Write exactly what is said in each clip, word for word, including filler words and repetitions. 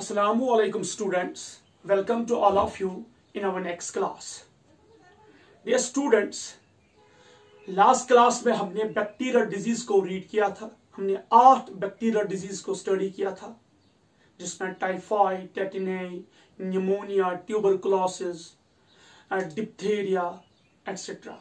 Assalamualaikum students, welcome to all of you in our next class. Dear students, last class में हमने bacterial disease को read किया था. हमने आठ बैक्टीरियल डिजीज को स्टडी किया था, जिसमें typhoid, tetany, pneumonia, tuberculosis, diphtheria etcetera.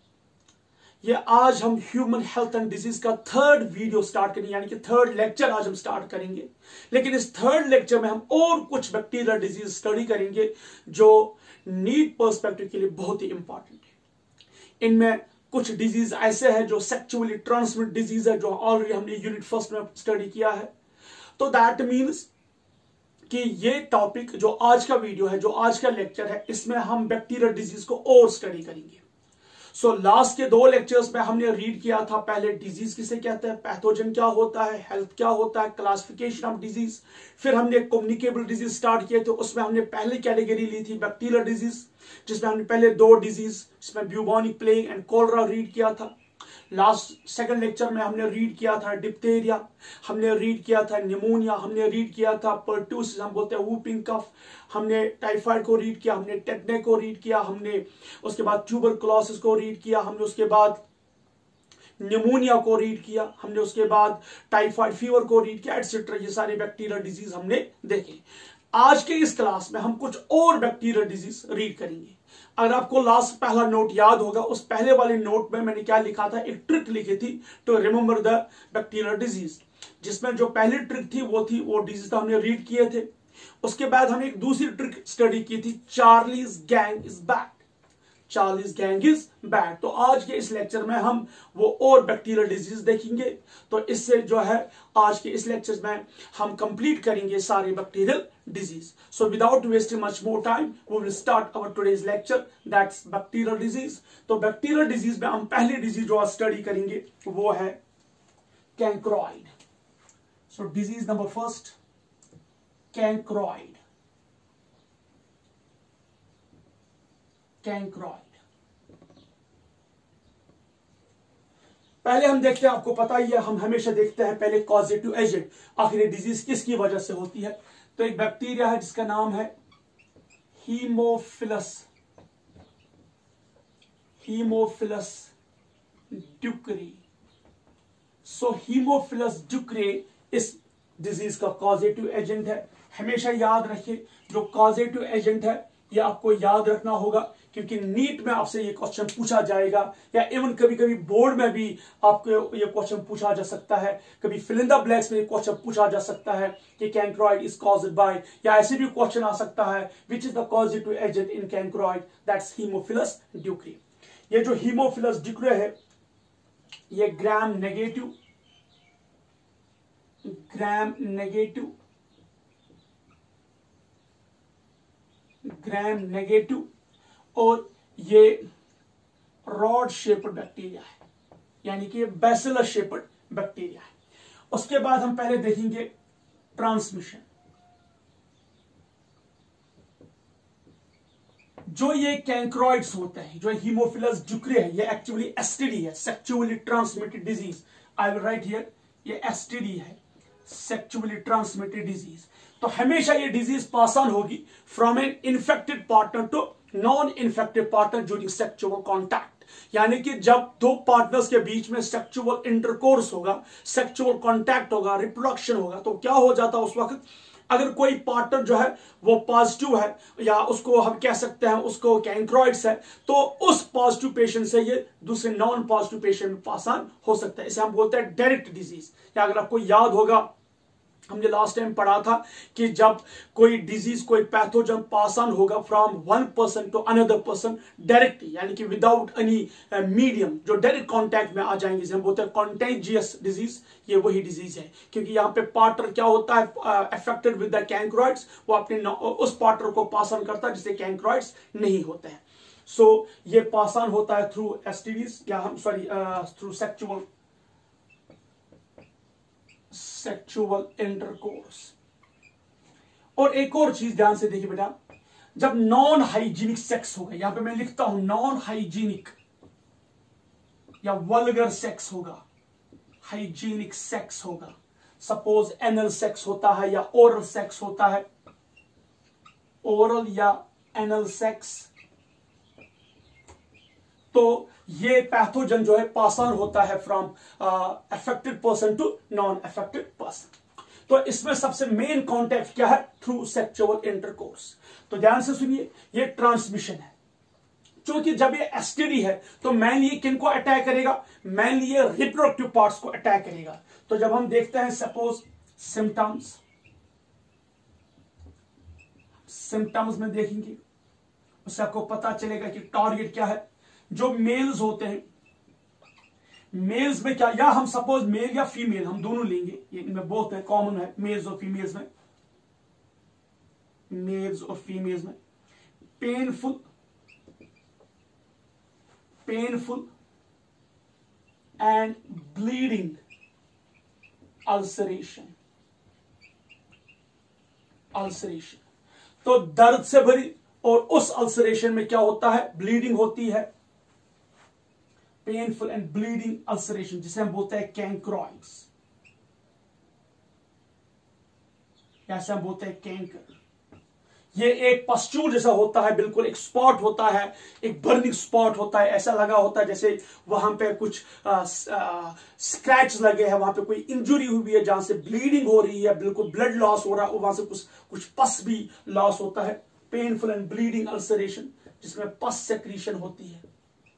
ये आज हम ह्यूमन हेल्थ एंड डिजीज का थर्ड वीडियो स्टार्ट करेंगे, यानी कि थर्ड लेक्चर आज हम स्टार्ट करेंगे. लेकिन इस थर्ड लेक्चर में हम और कुछ बैक्टीरियल डिजीज स्टडी करेंगे जो नीट पर्सपेक्टिव के लिए बहुत ही इंपॉर्टेंट है. इनमें कुछ डिजीज ऐसे हैं जो सेक्सुअली ट्रांसमिट डिजीज है, जो ऑलरेडी हमने यूनिट फर्स्ट में स्टडी किया है. तो दैट मीन्स कि ये टॉपिक जो आज का वीडियो है, जो आज का लेक्चर है, इसमें हम बैक्टीरियल डिजीज को और स्टडी करेंगे. सो so, लास्ट के दो लेक्चर्स में हमने रीड किया था, पहले डिजीज किसे कहते हैं, पैथोजन क्या होता है, हेल्थ क्या होता है, क्लासिफिकेशन ऑफ डिजीज. फिर हमने कम्युनिकेबल डिजीज स्टार्ट किए थे, उसमें हमने पहली कैटेगरी ली थी बैक्टीरियल डिजीज, जिसमें हमने पहले दो डिजीज, जिसमें bubonic plague and cholera read किया था. लास्ट सेकंड लेक्चर में हमने रीड किया था डिप्थेरिया, हमने रीड किया था न्यूमोनिया, हमने रीड किया था पर्टूसिस, हम बोलते हैं वूपिंग कफ, हमने टाइफाइड को रीड किया, हमने टेटने को रीड किया, हमने उसके बाद ट्यूबरकुलोसिस को रीड किया, हमने उसके बाद न्यूमोनिया को रीड किया, हमने उसके बाद टाइफाइड फीवर को रीड किया एटसेट्रा. ये सारे बैक्टीरियल डिजीज हमने देखे. आज के इस क्लास में हम कुछ और बैक्टीरियल डिजीज रीड करेंगे. अगर आपको लास्ट पहला नोट याद होगा, उस पहले वाले नोट में मैंने क्या लिखा था, एक ट्रिक लिखी थी to remember the bacterial disease, जिसमें जो पहली ट्रिक थी वो थी वो डिजीज हमने रीड किए थे. उसके बाद हमने एक दूसरी ट्रिक स्टडी की थी, Charlie's gang is back. Charlie's gang is back. तो आज के इस लेक्चर में हम वो और बैक्टीरियल डिजीज देखेंगे. तो इससे जो है आज के इस लेक्चर में हम कंप्लीट करेंगे सारे bacterial disease. So without wasting much more time we will start our today's lecture, that's bacterial disease. तो बैक्टीरियल डिजीज में हम पहली डिजीज जो स्टडी करेंगे वो है chancroid. So disease number first, chancroid. Chancroid. पहले हम देखते हैं, आपको पता ही है, हम हमेशा देखते हैं पहले कॉजेटिव एजेंट, आखिर ये डिजीज किसकी वजह से होती है. तो एक बैक्टीरिया है जिसका नाम है Haemophilus Haemophilus ducreyi. So Haemophilus ducreyi इस डिजीज का कॉजेटिव एजेंट है. हमेशा याद रखिए, जो कॉजेटिव एजेंट है ये आपको याद रखना होगा, क्योंकि नीट में आपसे ये क्वेश्चन पूछा जाएगा, या इवन कभी कभी बोर्ड में भी आपको ये क्वेश्चन पूछा जा सकता है. कभी फिल इन द ब्लैंक्स में ये क्वेश्चन पूछा जा सकता है कि कैंक्रोइड इज कॉज्ड बाय, या ऐसे भी क्वेश्चन आ सकता है which is the causative agent in chancroid, that's Haemophilus ducreyi. ये जो हीमोफिलस ड्यूक्री है ये ग्राम negative Gram negative Gram negative और ये रॉड शेप्ड बैक्टीरिया है, यानी कि बैसिलस शेप्ड बैक्टीरिया है. उसके बाद हम पहले देखेंगे ट्रांसमिशन. जो ये कैंक्रोइड्स होते हैं, जो हीमोफिलस ड्यूक्री है, ये एक्चुअली एसटीडी है, sexually transmitted disease. I will write here, ये एसटीडी है, सेक्सुअली ट्रांसमिटेड डिजीज. तो हमेशा ये डिजीज पास ऑन होगी from an infected partner to non infected partner during sexual contact. यानी कि जब दो पार्टनर्स के बीच में सेक्सुअल इंटरकोर्स होगा, सेक्सुअल कॉन्टैक्ट होगा, रिप्रोडक्शन होगा, तो क्या हो जाता है उस वक्त, अगर कोई पार्टनर जो है वो पॉजिटिव है, या उसको हम कह सकते हैं उसको कैंक्रोइड्स है, तो उस पॉजिटिव पेशेंट से ये दूसरे नॉन पॉजिटिव पेशेंट में पास ऑन हो सकता है. इसे हम बोलते हैं डायरेक्ट डिजीज. या अगर आपको याद होगा, हमने लास्ट टाइम पढ़ा था कि जब कोई डिजीज, कोई पैथोजन पास ऑन होगा from one person to another person directly, यानी कि विदाउट एनी मीडियम, जो डायरेक्ट कांटेक्ट में आ जाएंगे, जिसे हम बोलते हैं कॉन्टेजियस डिजीज. ये वही डिजीज है, क्योंकि यहाँ पे पार्टनर क्या होता है अफेक्टेड विद द कैंक्रोइड्स, वो अपने उस पार्टनर को पास ऑन करता है जिसे कैंक्रोइड्स नहीं होते हैं. सो so, ये पास ऑन होता है थ्रू एसटीडीज, या हम sorry through sexual sexual intercourse. और एक और चीज ध्यान से देखिए बेटा, जब नॉन हाइजीनिक सेक्स होगा, यहां पे मैं लिखता हूं नॉन हाइजीनिक या वल्गर सेक्स होगा, हाइजीनिक सेक्स होगा, सपोज एनल सेक्स होता है या ओरल सेक्स होता है, ओरल या एनल सेक्स, तो ये पैथोजन जो है पास ऑन होता है from affected person to non affected person. तो इसमें सबसे मेन कॉन्टेक्ट क्या है? Through sexual intercourse. तो ध्यान से सुनिए, ये ट्रांसमिशन है। क्योंकि जब ये एसटीडी है तो मेनली ये किनको अटैक करेगा? मेनली ये रिप्रोडक्टिव पार्ट्स को अटैक करेगा। तो जब हम देखते हैं सपोज सिम्टम्स, सिम्टम्स में देखेंगे उससे आपको पता चलेगा कि टारगेट क्या है। जो मेल्स होते हैं, मेल्स में क्या, या हम सपोज मेल या फीमेल हम दोनों लेंगे, ये इनमें बहुत है, कॉमन है मेल्स और फीमेल्स में, मेल्स और फीमेल्स में painful painful and bleeding ulceration ulceration तो दर्द से भरी, और उस अल्सरेशन में क्या होता है? ब्लीडिंग होती है। पेनफुल एंड ब्लीडिंग अल्सरेशन जिसे हम बोलते हैं कैंक्रोइड्स, जैसे हम बोलते हैं कैंकर। ये एक पस्ट्यूल जैसा होता है, बिल्कुल एक स्पॉट होता है, एक बर्निंग स्पॉट होता है, ऐसा लगा होता है जैसे वहां पे कुछ स्क्रैच लगे हैं, वहां पे कोई इंजुरी हुई है, जहां से ब्लीडिंग हो रही है, बिल्कुल ब्लड लॉस हो रहा है, वहां से कुछ कुछ पस भी लॉस होता है। पेनफुल एंड ब्लीडिंग अल्सरेशन जिसमें पस सेक्रीशन होती है,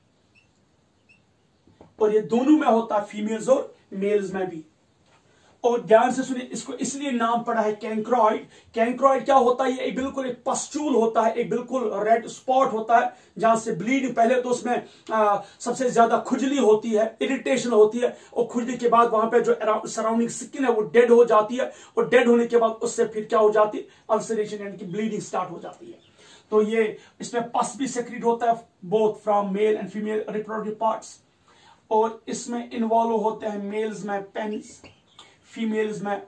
और ये दोनों में होता है, फीमेल्स और मेल्स में भी। और ध्यान से सुनिए, इसको इसलिए नाम पड़ा है कैंक्रोइड। कैंक्रोइड क्या होता है? ये बिल्कुल एक पस्ट्यूल होता है, एक बिल्कुल रेड स्पॉट होता है जहां से ब्लीडिंग, पहले तो उसमें आ, सबसे ज्यादा खुजली होती है, इरिटेशन होती है, और खुजली के बाद वहां पे जो सराउंडिंग स्किन है वो डेड हो जाती है, और डेड होने के बाद उससे फिर क्या हो जाती है? अल्सरेशन यानी कि ब्लीडिंग स्टार्ट हो जाती है। तो ये इसमें पस भी सेक्रेट होता है, both from male and female reproductive parts. और इसमें इन्वॉल्व होते हैं मेल्स में पेनिस, फीमेल्स में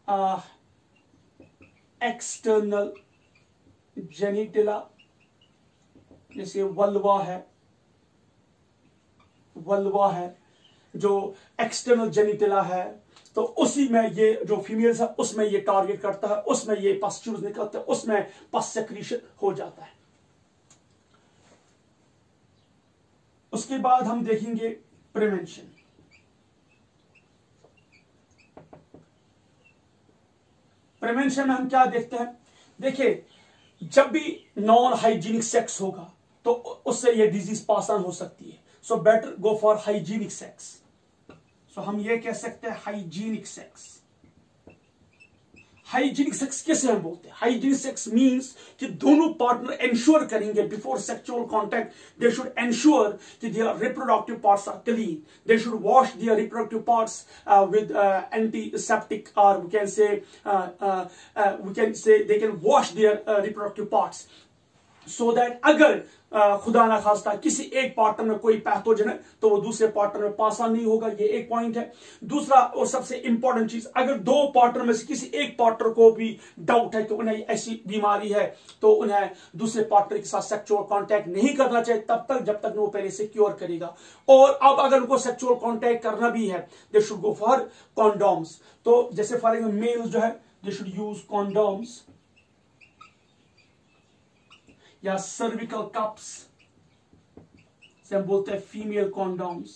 एक्सटर्नल जेनिटिला, जैसे वल्वा है, वल्वा है जो एक्सटर्नल जेनिटिला है, तो उसी में ये जो फीमेल्स है उसमें ये टारगेट करता है, उसमें ये पस्ट्यूल्स निकलते हैं, उसमें पस सेक्रीशन हो जाता है। उसके बाद हम देखेंगे प्रिवेंशन। प्रिवेंशन में हम क्या देखते हैं? देखिए, जब भी नॉन हाइजीनिक सेक्स होगा तो उससे ये डिजीज पास ऑन हो सकती है। So better go for hygienic sex. So हम ये कह सकते हैं हाइजीनिक सेक्स। हाइजीनिक सेक्स कैसे हम बोलते हैं? हाइजीनिक सेक्स मींस कि दोनों पार्टनर एंश्योर करेंगे before sexual contact, they should ensure कि their reproductive parts are clean, they should wash their reproductive parts with antiseptic, और we can say we can say they can wash their reproductive parts, so that अगर uh, खुदा ना खास्ता किसी एक partner में कोई पैथोजन है तो वो दूसरे पार्टनर में पास ऑन नहीं होगा। ये एक पॉइंट है। दूसरा और सबसे इंपॉर्टेंट चीज, अगर दो पार्टनर में से किसी एक पार्टनर को भी डाउट है कि उन्हें ऐसी बीमारी है तो उन्हें दूसरे पार्टनर के साथ सेक्सुअल कांटेक्ट नहीं करना चाहिए तब तक जब तक वो पहले से क्योर करेगा। और अब अगर उनको सेक्सुअल कांटेक्ट करना भी है, they should go for condoms. तो जैसे फॉर एग्जाम्पल मेल्स जो है दे शुड यूज कॉन्डोम्स या सर्विकल कप्स से हम बोलते हैं फीमेल कॉन्डोम्स,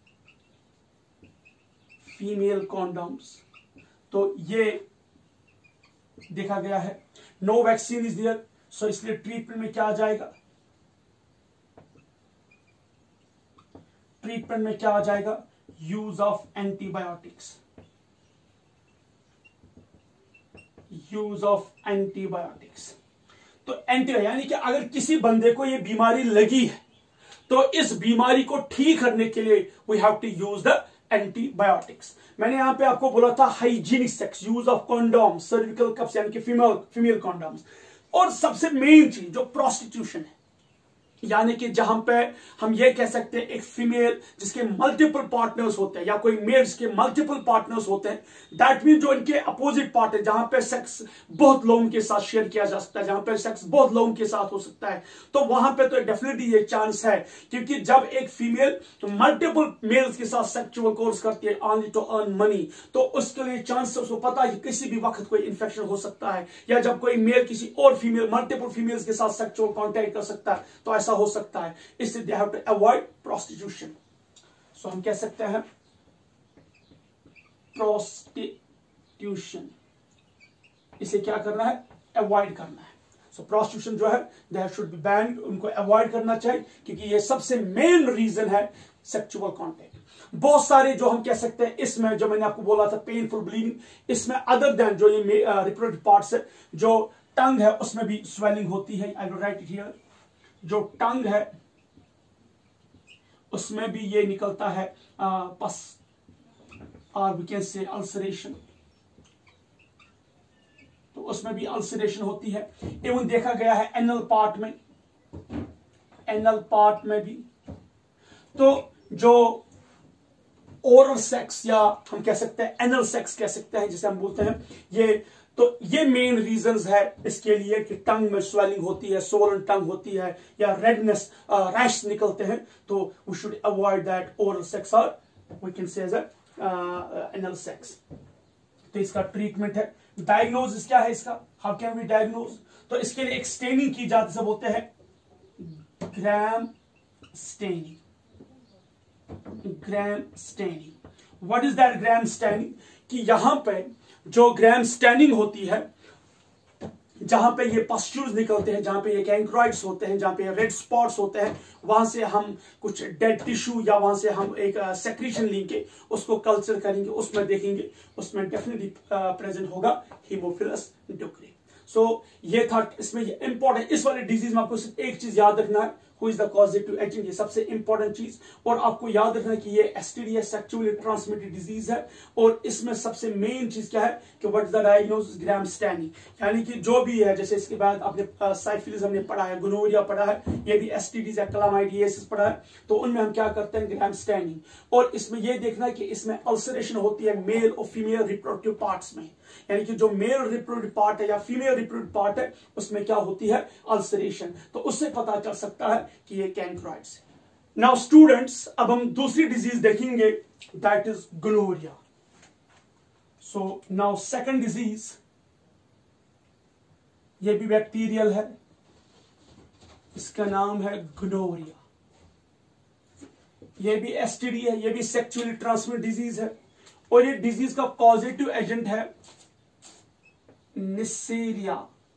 फीमेल कॉन्डोम्स। तो ये देखा गया है। No vaccine is there, so इसलिए ट्रीटमेंट में क्या आ जाएगा? ट्रीटमेंट में क्या आ जाएगा? Use of antibiotics, use of antibiotics. तो एंटी यानी कि अगर किसी बंदे को ये बीमारी लगी है तो इस बीमारी को ठीक करने के लिए we have to use the antibiotics. मैंने यहां पे आपको बोला था hygienic sex, use of condom, cervical cups यानी कि फीमेल फीमेल कॉन्डोम्स। और सबसे मेन चीज जो प्रोस्टिट्यूशन है, यानी कि जहां पे हम ये कह सकते हैं एक फीमेल जिसके मल्टीपल पार्टनर्स होते हैं या कोई मेल जिसके मल्टीपल पार्टनर्स होते हैं, दैट मीन जो इनके अपोजिट पार्ट है, जहां पे सेक्स बहुत लोगों के साथ शेयर किया जा सकता है, जहां पे सेक्स बहुत लोगों के साथ हो सकता है, तो वहां पे तो डेफिनेटली ये चांस है, क्योंकि जब एक फीमेल मल्टीपल मेल्स के साथ सेक्सुअल कोर्स करती है ओनली टू अर्न मनी, तो उसके लिए चांस उसको पता है कि किसी भी वक्त कोई इन्फेक्शन हो सकता है, या जब कोई मेल किसी और फीमेल मल्टीपल फीमेल्स के साथ सेक्सुअल कॉन्टैक्ट कर सकता है तो ऐसा हो सकता है। इससे they have to avoid prostitution. So हम कह सकते हैं प्रोस्टिट्यूशन, इसे क्या करना है, अवॉइड करना है। सो प्रोस्टिट्यूशन जो है दैट शुड बी बैन्ड, उनको अवॉइड करना चाहिए, क्योंकि ये सबसे मेन रीजन है सेक्सुअल कॉन्टैक्ट। बहुत सारे जो हम कह सकते हैं इसमें, जो मैंने आपको बोला था पेनफुल ब्लीडिंग, इसमें अदर देन जो ये रिप्रोडक्टिव पार्ट्स है, जो टंग है उसमें भी स्वेलिंग होती है। I will write it here, जो टंग है उसमें भी ये निकलता है पस, और वी कैन से अल्सरेशन, तो उसमें भी अल्सरेशन होती है। एवं देखा गया है एनल पार्ट में, एनल पार्ट में भी। तो जो ओरल सेक्स या हम कह सकते हैं एनल सेक्स कह सकते हैं जिसे हम बोलते हैं, ये तो ये मेन रीजंस है इसके लिए कि टंग में स्वेलिंग होती है, सोलन टंग होती है, या रेडनेस रैश निकलते हैं, तो we should avoid that oral sex और we can say as anal sex. तो इसका ट्रीटमेंट है। डायग्नोसिस क्या है इसका, हाउ कैन वी डायग्नोज, तो इसके लिए एक स्टेनिंग की जाती है, बोलते हैं Gram staining. Gram staining, what is that Gram staining, कि यहां पे जो ग्राम स्टेनिंग होती है, जहां पे ये पस्ट्यूल्स निकलते हैं, जहां पे ये कैंक्रोइड्स होते हैं, जहां पे रेड स्पॉट्स होते हैं, वहां से हम कुछ डेड टिश्यू या वहां से हम एक सेक्रीशन लेंगे, उसको कल्चर करेंगे, उसमें देखेंगे, उसमें डेफिनेटली प्रेजेंट होगा हीमोफिलस डुक्री। सो so, ये था इसमें ये इंपॉर्टेंट, इस वाले डिजीज में आपको सिर्फ एक चीज याद रखना है, who is the causative agent, ये सबसे इंपॉर्टेंट चीज। और आपको याद रखना है कि ये एसटीडी है, सेक्सुअली ट्रांसमिटेड डिजीज है, और इसमें सबसे मेन चीज क्या है कि what is the diagnosis, Gram staining, यानी कि जो भी है, जैसे इसके बाद आपने साइफिलिस हमने पढ़ा है, गोनोरिया पढ़ा है, ये भी एसटीडीज है, क्लामाइडियासिस पढ़ा है, तो उनमें हम क्या करते हैं ग्राम स्टेनिंग। और इसमें यह देखना है कि इसमें अल्सरेशन होती है मेल और फीमेल रिप्रोडक्टिव पार्ट्स में, यानी कि जो मेल रिप्रोडक्टिव पार्ट है या फीमेल रिप्रोडक्टिव पार्ट है उसमें क्या होती है अल्सरेशन, तो उससे पता चल सकता है कि ये कैंक्रोइड्स है। नाउ स्टूडेंट्स, अब हम दूसरी डिजीज देखेंगे, that is gonorrhoea. So now second disease, ये भी बैक्टीरियल है, इसका नाम है गोनोरिया। ये भी एसटीडी है, ये भी सेक्सुअली ट्रांसमिटेड डिजीज है, और ये डिजीज का कॉजेटिव एजेंट है Neisseria,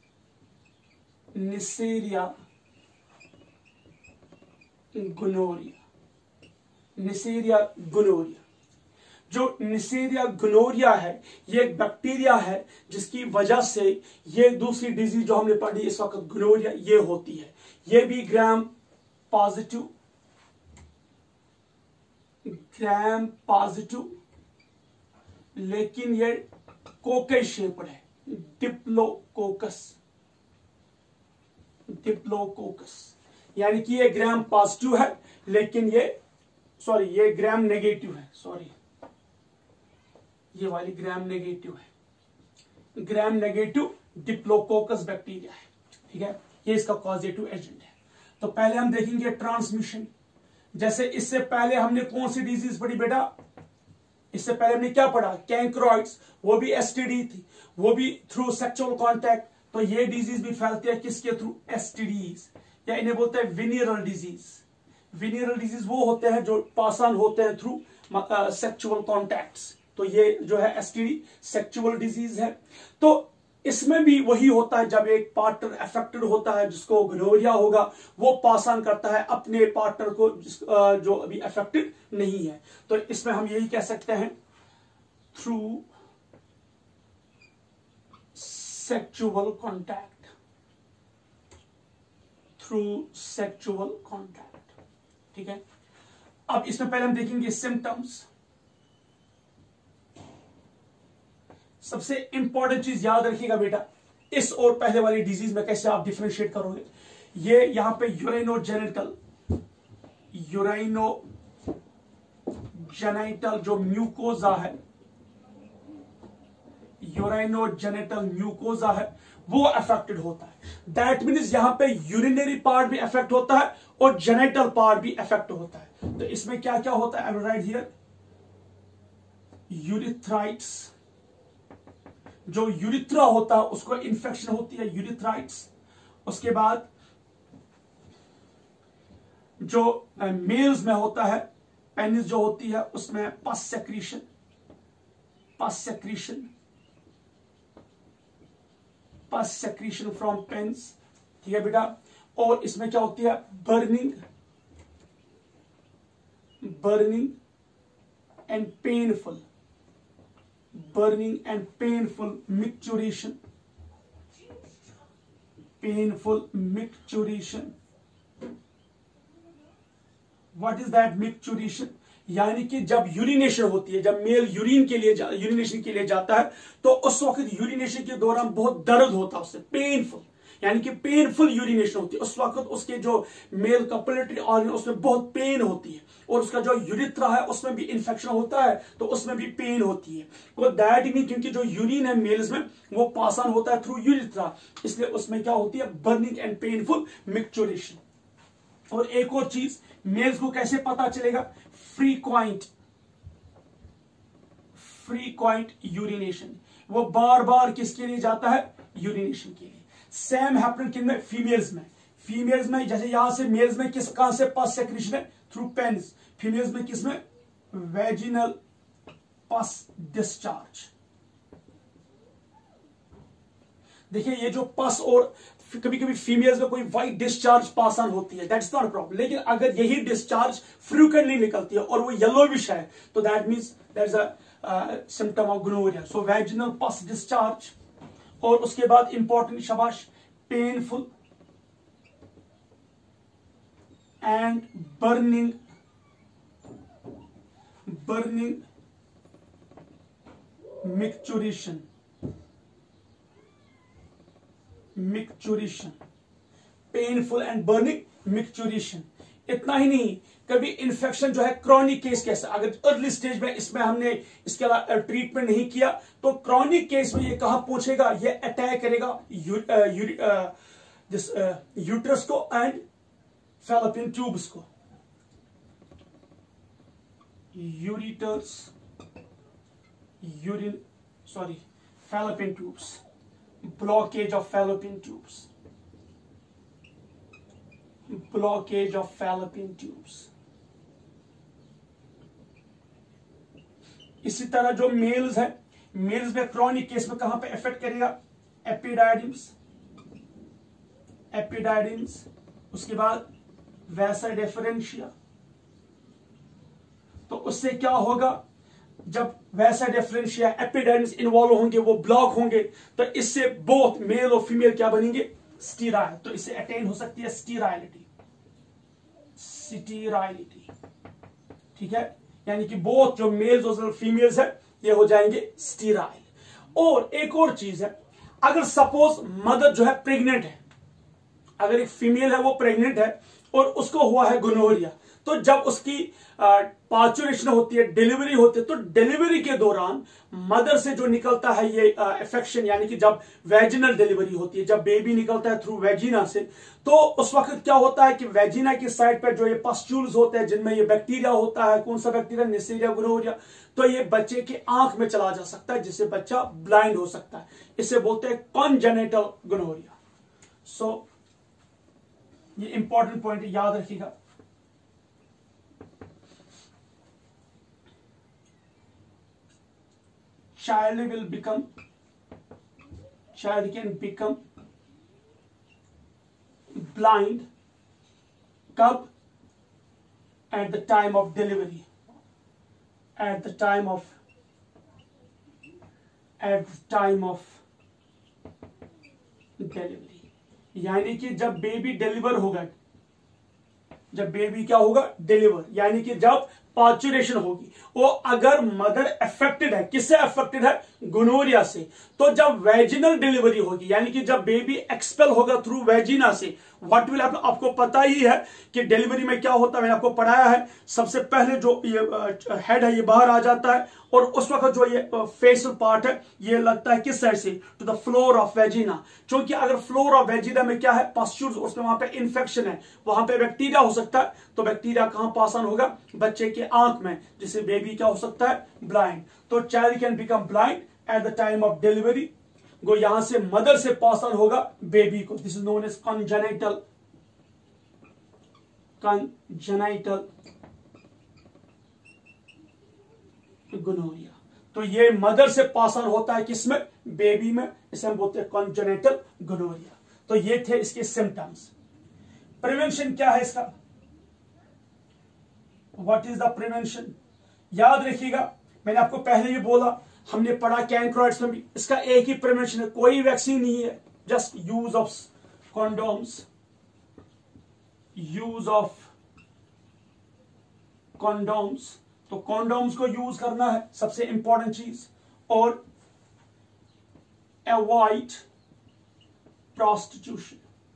Neisseria gonorrhoeae, Neisseria gonorrhoeae. जो निसेरिया गोनोरिया है, ये एक बैक्टीरिया है जिसकी वजह से ये दूसरी डिजीज जो हमने पढ़ी इस वक्त गोनोरिया, ये होती है। ये भी ग्राम पॉजिटिव, ग्राम पॉजिटिव, लेकिन ये कोकस शेप्ड है, डिप्लोकोकस, डिप्लोकोकस, यानी कि ये ग्राम पॉजिटिव है, लेकिन ये सॉरी ये ग्राम नेगेटिव है, सॉरी ये वाली ग्राम नेगेटिव है, ग्राम नेगेटिव डिप्लोकोकस बैक्टीरिया है, ठीक है, ये इसका कॉजेटिव एजेंट है। तो पहले हम देखेंगे ट्रांसमिशन। जैसे इससे पहले हमने कौन सी डिजीज पढ़ी बेटा, इससे पहले हमने क्या पढ़ा, कैंक्रोइड्स, वो भी एसटीडी थी, वो भी थ्रू सेक्सुअल कांटेक्ट। तो ये डिजीज भी फैलती है किसके थ्रू, एसटीडीज, या इन्हें बोलते हैं विनियरल डिजीज। विनियरल डिजीज वो होते हैं जो पास ऑन होते हैं थ्रू सेक्सुअल कॉन्टैक्ट्स, तो ये जो है एसटीडी सेक्सुअल डिजीज है। तो इसमें भी वही होता है, जब एक पार्टनर अफेक्टेड होता है जिसको गोनोरिया होगा, वो पास ऑन करता है अपने पार्टनर को जिस, जो अभी अफेक्टेड नहीं है। तो इसमें हम यही कह सकते हैं through sexual contact, through sexual contact, ठीक है। अब इसमें पहले हम देखेंगे सिम्टम्स। सबसे इंपॉर्टेंट चीज याद रखिएगा बेटा, इस और पहले वाली डिजीज में कैसे आप डिफरेंशिएट करोगे। ये यहां पे यूराइनोजेनिटल यूराइनोजेनिटल जो म्यूकोजा है, यूराइनोजेनिटल म्यूकोजा है, वो अफेक्टेड होता है। दैट मीन्स यहां पे यूरिनरी पार्ट भी अफेक्ट होता है और जेनिटल पार्ट भी अफेक्ट होता है। तो इसमें क्या क्या होता है, I will write here urethritis, जो यूरिथ्रा होता है उसको इंफेक्शन होती है, यूरिथ्राइट्स। उसके बाद जो मेल्स में होता है, पेनिस जो होती है उसमें पस सेक्रीशन, पस सेक्रीशन पस सेक्रीशन फ्रॉम पेनिस, ठीक है बेटा। और इसमें क्या होती है, burning burning and painful burning and painful micturition, painful micturition. What is that micturition? यानी कि जब यूरिनेशन होती है, जब मेल यूरिन के लिए यूरिनेशन के लिए जाता है तो उस वक्त यूरिनेशन के दौरान बहुत दर्द होता है उससे, पेनफुल, यानी कि पेनफुल यूरिनेशन होती है। उस वक्त उसके जो मेल कपलेटरी ऑर्गन उसमें बहुत पेन होती है, और उसका जो यूरिथ्रा है उसमें भी इंफेक्शन होता है तो उसमें भी पेन होती है। तो दैट मीन क्योंकि जो यूरिन है मेल्स में वो पास ऑन होता है थ्रू यूरिथ्रा, इसलिए उसमें क्या होती है, बर्निंग एंड पेनफुल मिक्सचुरेशन। और एक और चीज, मेल्स को कैसे पता चलेगा, फ्रीक्वेंट फ्रीक्वेंट यूरिनेशन, वो बार बार किसके लिए जाता है, यूरिनेशन के लिए। सेम हैपन किन में, फीमेल्स में। फीमेल्स में जैसे यहां से मेल्स में किस कहां से पस सेक्रेशन है, थ्रू पेनिस। फीमेल्स में किस में, वेजिनल पस डिस्चार्ज। देखिए ये जो पस, और कभी कभी फीमेल्स में कोई व्हाइट डिस्चार्ज पास ऑन होती है, दैट्स नॉट प्रॉब्लम। लेकिन अगर यही डिस्चार्ज फ्रीक्वेंटली निकलती है और वो येलोविश है तो that means that is a symptom of gonorrhoea. So vaginal pus discharge. और उसके बाद इंपॉर्टेंट शाबाश, painful and burning burning micturition micturition painful and burning micturition. इतना ही नहीं, कभी इन्फेक्शन जो है क्रॉनिक केस कैसा, अगर अर्ली स्टेज में इसमें हमने इसके अलावा ट्रीटमेंट नहीं किया तो क्रॉनिक केस में ये कहां पहुंचेगा, ये अटैक करेगा यू, आ, यू, आ, जिस यूट्रस को एंड फैलोपियन ट्यूब्स को। Ureters urine sorry fallopian tubes, blockage of fallopian tubes, blockage of fallopian tubes। इसी तरह जो मेल्स है, मेल्स में क्रॉनिक केस में कहां पे इफेक्ट करेगा, एपिडाइडिम्स एपिडाइडिम्स उसके बाद वैसा डिफरेंशिया। तो उससे क्या होगा, जब वैसा डिफरेंशिया एपिडेमिस इन्वॉल्व होंगे, वो ब्लॉक होंगे, तो इससे बोथ मेल और फीमेल क्या बनेंगे, स्टीराइल। तो इससे अटेन हो सकती है स्टीराइलिटी स्टीराइलिटी ठीक है, यानी कि बोथ जो मेल्स और फीमेल्स है ये हो जाएंगे स्टीराइल। और एक और चीज है, अगर सपोज मदर जो है प्रेग्नेंट है, अगर एक फीमेल है वो प्रेग्नेंट है और उसको हुआ है गोनोरिया, तो जब उसकी पार्चुरेशन होती है, डिलीवरी होती है, तो डिलीवरी के दौरान मदर से जो निकलता है ये इन्फेक्शन, यानी कि जब वेजिनल डिलीवरी होती है, जब बेबी निकलता है थ्रू वेजिना से, तो उस वक्त क्या होता है कि वेजिना की साइड पर जो ये पस्ट्यूल्स होते हैं जिनमें ये बैक्टीरिया होता है, कौन सा बैक्टीरिया, नेसेरिया गोनोरिया, तो ये बच्चे के आंख में चला जा सकता है जिससे बच्चा ब्लाइंड हो सकता है। इसे बोलते हैं कॉन्जेनिटल गोनोरिया। सो ये इंपॉर्टेंट पॉइंट याद रखिएगा। Child will become, child can become blind कब, at the time of delivery, at the time of at the time of delivery, यानी कि जब बेबी डिलीवर होगा, जब बेबी क्या होगा, डिलीवर, यानी कि जब पार्चुरेशन होगी, वो अगर मदर अफेक्टेड है, किससे अफेक्टेड है, गोनोरिया से। तो जब वेजिनल डिलीवरी होगी, यानी कि जब बेबी एक्सपेल होगा थ्रू वेजिना से, व्हाट विल हैपन, आपको पता ही है कि डिलीवरी में क्या होता है, मैंने आपको पढ़ाया है। सबसे पहले जो ये हेड है ये बाहर आ जाता है, और उस वक्त जो ये फेशियल पार्ट है ये लगता है किस साइड से, to the floor of vagina. क्योंकि अगर फ्लोर ऑफ वेजिना में क्या है, पस्ट्यूल्स, उसमें वहां पे इन्फेक्शन है, वहां पे बैक्टीरिया हो सकता है। तो बैक्टीरिया कहां पास ऑन होगा, बच्चे के आंख में, जिससे बेबी क्या हो सकता है, ब्लाइंड। तो child can become blind at the time of delivery. Go यहां से मदर से पास ऑन होगा बेबी को। This is known as congenital congenital gonorrhoea. तो ये मदर से पास ऑन होता है किसमें, बेबी में, इसे हम बोलते हैं कॉन्जेनाइटल गोनोरिया। तो ये थे इसके सिम्टम्स। प्रिवेंशन क्या है इसका, व्हाट इज द प्रिवेंशन, याद रखिएगा मैंने आपको पहले ही बोला, हमने पढ़ा कैंक्रोइड्स में भी, इसका एक ही प्रिवेंशन है, कोई वैक्सीन नहीं है, just use of condoms, use of condoms. तो कॉन्डोम्स को यूज करना है सबसे इंपॉर्टेंट चीज, और अवॉइड प्रोस्टिट्यूशन।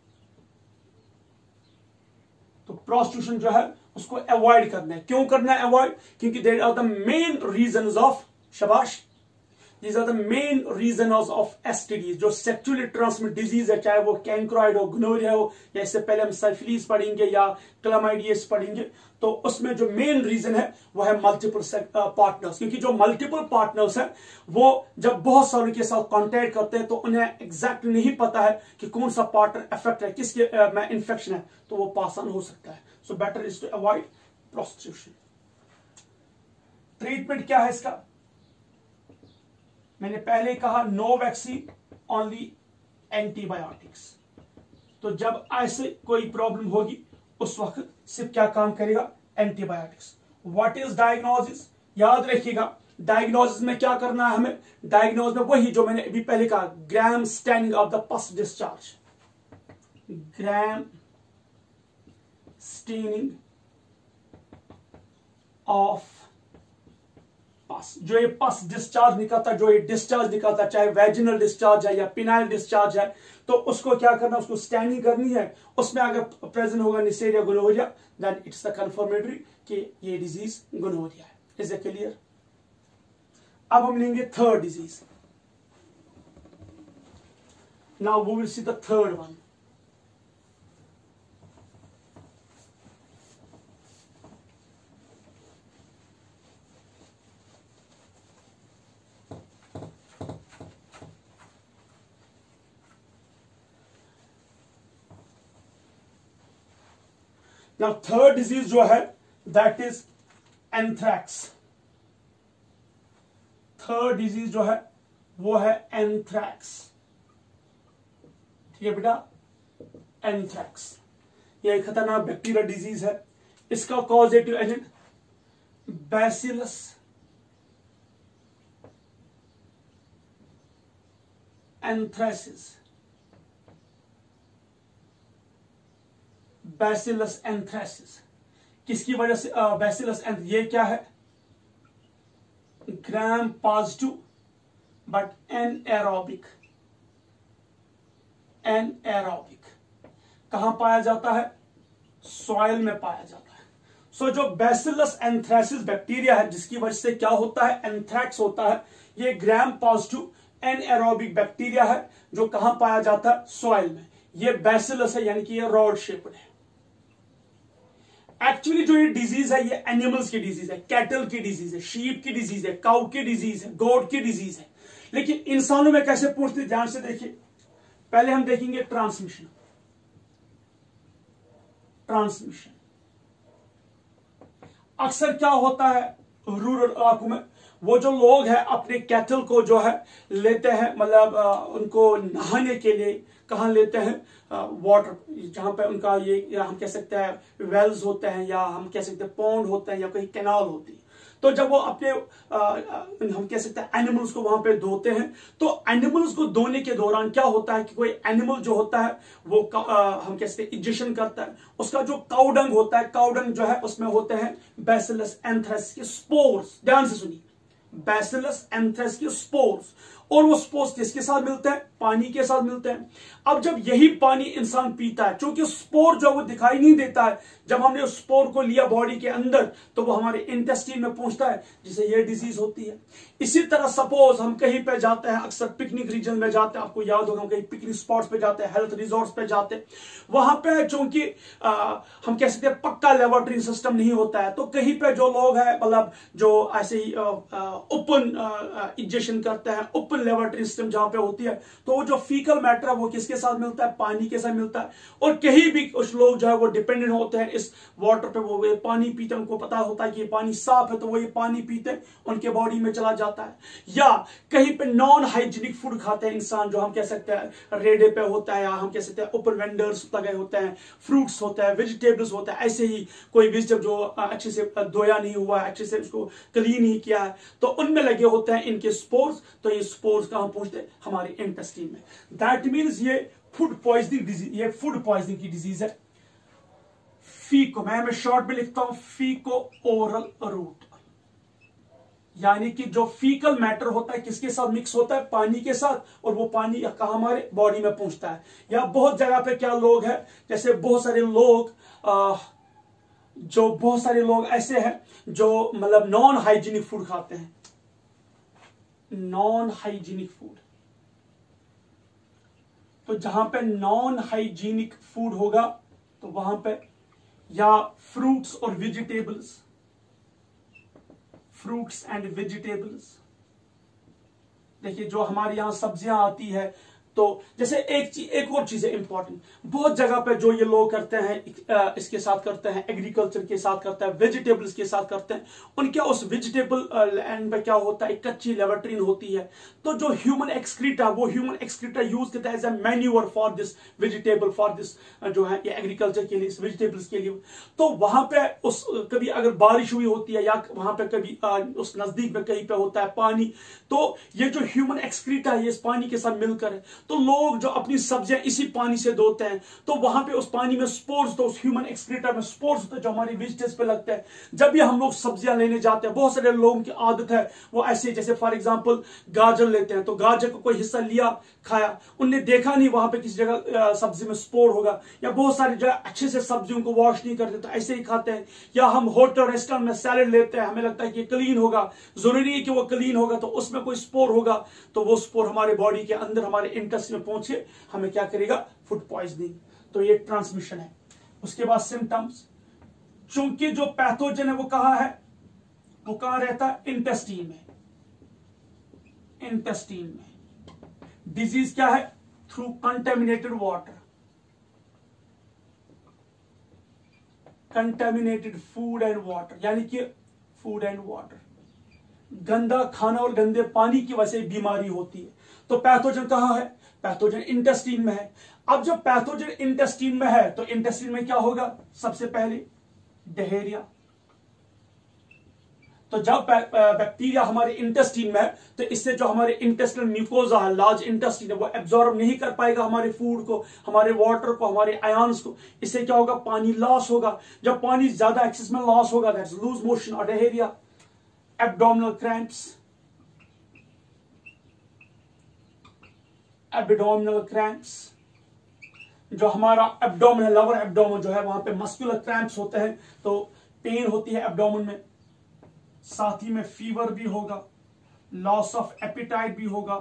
तो प्रोस्टिट्यूशन जो है उसको अवॉइड करना है। क्यों करना है अवॉइड, क्योंकि there are the main reasons of, शाबाश, These are the main reasons of S T Ds, जो सेक्सुअली ट्रांसमिट डिजीज है, चाहे वो कैंक्रोइड हो, गोनोरिया हो, या इससे पहले हम सिफिलिस पढ़ेंगे या क्लामाइडियस पढ़ेंगे। तो उसमें जो मेन रीजन है वो है मल्टीपल पार्टनर्स, क्योंकि जो मल्टीपल पार्टनर्स हैं वो जब बहुत सारों के साथ कांटेक्ट करते हैं तो उन्हें एग्जैक्टली नहीं पता है कि कौन सा पार्टनर इफेक्ट है, किसके uh, में इन्फेक्शन है, तो वो पास ऑन हो सकता है। So better is to avoid prostitution. Treatment क्या है इसका, मैंने पहले कहा नो वैक्सीन, ओनली एंटीबायोटिक्स। तो जब ऐसे कोई प्रॉब्लम होगी उस वक्त सिर्फ क्या काम करेगा, एंटीबायोटिक्स। व्हाट इज डायग्नोसिस, याद रखिएगा डायग्नोसिस में क्या करना है हमें, डायग्नोसिस में वही जो मैंने अभी पहले कहा, Gram staining of the pus discharge, Gram staining of pus. जो ये पस डिस्चार्ज निकलता है, जो ये डिस्चार्ज निकलता है, चाहे वेजिनल डिस्चार्ज है या पिनाइल डिस्चार्ज है, तो उसको क्या करना, उसको स्टैनिंग करनी है। उसमें अगर प्रेजेंट होगा Neisseria gonorrhoea, then it's the confirmatory कि ये डिजीज गोनोरिया है। Is it clear. अब हम लेंगे third disease. Now we will see the third one. Now third disease जो है that is anthrax। Third disease जो है वो है एंथ्रैक्स। ठीक है बेटा, एंथ्रैक्स ये खतरनाक बैक्टीरियल डिजीज है। इसका causative agent Bacillus anthracis, Bacillus anthracis. किसकी वजह से बैसिलस एंथ, ये क्या है, Gram positive but anaerobic, anaerobic. कहां पाया जाता है, सॉइल में पाया जाता है। सो so, जो बैसिलस एंथ्रेसिस बैक्टीरिया है जिसकी वजह से क्या होता है, एंथ्रैक्स होता है, ये ग्राम पॉजिटिव एनएरोबिक बैक्टीरिया है जो कहां पाया जाता है, सॉइल में। ये बैसिलस है यानी कि ये रॉड शेप्ड है। एक्चुअली जो ये डिजीज है ये एनिमल्स की डिजीज है, कैटल की डिजीज है, शीप की डिजीज है, काउ की डिजीज है, गोट की डिजीज है। लेकिन इंसानों में कैसे पूछते, ध्यान से देखिए। पहले हम देखेंगे ट्रांसमिशन। ट्रांसमिशन अक्सर क्या होता है रूरल इलाकों में, वो जो लोग हैं अपने कैटल को जो है लेते हैं, मतलब उनको नहाने के लिए कहां लेते हैं, वाटर, जहां पे उनका ये, या हम कह सकते हैं वेल्स होते हैं, या हम कह सकते हैं पॉन्ड होते हैं, या कोई कैनाल होती है। तो जब वो अपने आ, हम कह सकते हैं एनिमल्स को वहां पे धोते हैं, तो एनिमल्स को धोने के दौरान क्या होता है कि कोई एनिमल जो होता है वो आ, हम कह सकते हैं इंजेक्शन करता है। उसका जो काउडंग होता है, काउडंग जो है उसमें होते हैं बैसिलस एंथ्रेसिस के स्पोर्स। ध्यान से सुनिए, बैसिलस एंथ्रेक्स के स्पोर्स, और वो स्पोर्स किसके साथ मिलते हैं? पानी के साथ मिलते हैं। अब जब यही पानी इंसान पीता है, क्योंकि स्पोर जो वो दिखाई नहीं देता है, जब हमने उस स्पोर को लिया बॉडी के अंदर तो वो हमारे इंटेस्टाइन में पहुंचता है, जिससे ये डिजीज होती है। इसी तरह सपोज हम कहीं पे जाते हैं, अक्सर पिकनिक रीजन में जाते हैं, आपको याद होगा हम कहीं पिकनिक स्पॉट्स पे जाते हैं, हेल्थ रिजॉर्ट्स पे जाते हैं, वहां पे चूंकि हम कह सकते हैं पक्का लेबोरेटरी सिस्टम नहीं होता है, तो कहीं पे जो लोग हैं मतलब जो ऐसे ही ओपन इंजेक्शन करते हैं, ओपन लेबोरेटरी सिस्टम जहां पे होती है, तो वो जो फीकल मैटर है वो किसके साथ मिलता है? पानी के साथ मिलता है। और कहीं भी कुछ लोग जो है वो डिपेंडेंट होते हैं इस वाटर पे, वो पानी पीते हैं, उनको पता होता है कि ये पानी साफ है, तो वो ये पानी पीते हैं, उनके बॉडी में चला जाता है। या कहीं पे नॉन हाइजीनिक फूड खाते हैं इंसान, जो हम कह सकते हैं रेडे पे होता है, या हम कह सकते हैं ओपन वेंडर्स लगे होते हैं, फ्रूट्स होते हैं, वेजिटेबल्स होता है, ऐसे ही कोई वेजिटेबल जो अच्छे से धोया नहीं हुआ है, अच्छे से उसको क्लीन नहीं किया है, तो उनमें लगे होते हैं इनके स्पोर्स। तो ये स्पोर्स कहां पहुंचते हैं? हमारे इंटेस्टाइन में। दैट मीन्स ये फूड पॉइजनिंग डिजीज, ये फूड पॉइजनिंग की डिजीज है। फीको, मैं मैं शॉर्ट में लिखता हूं फीको ओरल रूट, यानी कि जो फीकल मैटर होता है किसके साथ मिक्स होता है? पानी के साथ, और वो पानी कहां हमारे बॉडी में पहुंचता है। या बहुत जगह पे क्या लोग हैं, जैसे बहुत सारे लोग आ, जो बहुत सारे लोग ऐसे हैं जो मतलब नॉन हाइजीनिक फूड खाते हैं, नॉन हाइजीनिक फूड। तो जहां पे नॉन हाइजीनिक फूड होगा तो वहां पे या फ्रूट्स और वेजिटेबल्स, फ्रूट्स एंड वेजिटेबल्स, देखिए जो हमारे यहां सब्जियां आती है, तो जैसे एक चीज, एक और चीज है इंपॉर्टेंट, बहुत जगह पे जो ये लोग करते हैं इसके साथ करते हैं, एग्रीकल्चर के साथ करते हैं, वेजिटेबल्स के साथ करते हैं, उनके उस वेजिटेबल लैंड में क्या होता है? एक कच्ची लेबोरेटरी होती है, तो जो ह्यूमन एक्सक्रीटा, वो ह्यूमन एक्सक्रीटा यूज करता है as a manure for this vegetable, for this जो है ये एग्रीकल्चर के लिए, इस वेजिटेबल्स के लिए। तो वहां पे उस कभी अगर बारिश हुई होती है, या वहां पे कभी आ, उस नजदीक में कहीं पे होता है पानी, तो ये जो ह्यूमन एक्सक्रीटा है ये इस पानी के साथ मिलकर है, तो लोग जो अपनी सब्जियां इसी पानी से धोते हैं, तो वहां पे उस पानी में स्पोर्स, तो उस ह्यूमन एक्सक्रीटा में स्पोर्स होते हैं जो हमारी वेजिटेबल्स पे लगते हैं। जब भी हम लोग सब्जियां लेने जाते हैं, बहुत सारे लोगों की आदत है वो ऐसे, जैसे फॉर एग्जांपल गाजर लेते हैं, तो गाजर को कोई हिस्सा लिया, खाया, उनने देखा नहीं वहां पे किसी जगह सब्जी में स्पोर होगा, या बहुत सारी जगह अच्छे से सब्जियों को वॉश नहीं करते तो ऐसे ही खाते हैं। या हम होटल रेस्टोरेंट में सैलेड लेते हैं, हमें लगता है कि क्लीन होगा, जरूरी है कि वो क्लीन होगा, तो उसमें कोई स्पोर होगा, तो वो स्पोर हमारे बॉडी के अंदर, हमारे इंटेस्टाइन में पहुंचे, हमें क्या करेगा? Food poisoning. तो ये ट्रांसमिशन है। उसके बाद सिम्टम्स, चूंकि जो पैथोजन है वो कहां है? वो कहां रहता है? इंटेस्टाइन में, इंटेस्टाइन में। डिजीज क्या है? Through contaminated water, contaminated food and water, यानी कि फूड एंड वाटर, गंदा खाना और गंदे पानी की वजह से बीमारी होती है। तो पैथोजन कहां है? पैथोजन इंटेस्टाइन में है। अब जब पैथोजन इंटेस्टाइन में है, तो इंटेस्टाइन में क्या होगा? सबसे पहले डायरिया। तो जब बैक्टीरिया हमारे इंटेस्टाइन में है, तो इससे जो हमारे इंटेस्टाइनल म्यूकोजा है, लार्ज इंटेस्टाइन है, वो एब्जॉर्ब नहीं कर पाएगा हमारे फूड को, हमारे वाटर को, हमारे आयन्स को। इससे क्या होगा? पानी लॉस होगा। जब पानी ज्यादा एक्सेस में लॉस होगा, दैट्स लूज मोशन और diarrhoea. Abdominal cramps, abdominal cramps, जो हमारा एब्डोमेन है, लोअर एब्डोमेन जो है, वहां पे मस्कुलर क्रैम्प्स होते हैं, तो पेन होती है एब्डोमेन में। साथ ही में फीवर भी होगा, लॉस ऑफ एपिटाइट भी होगा,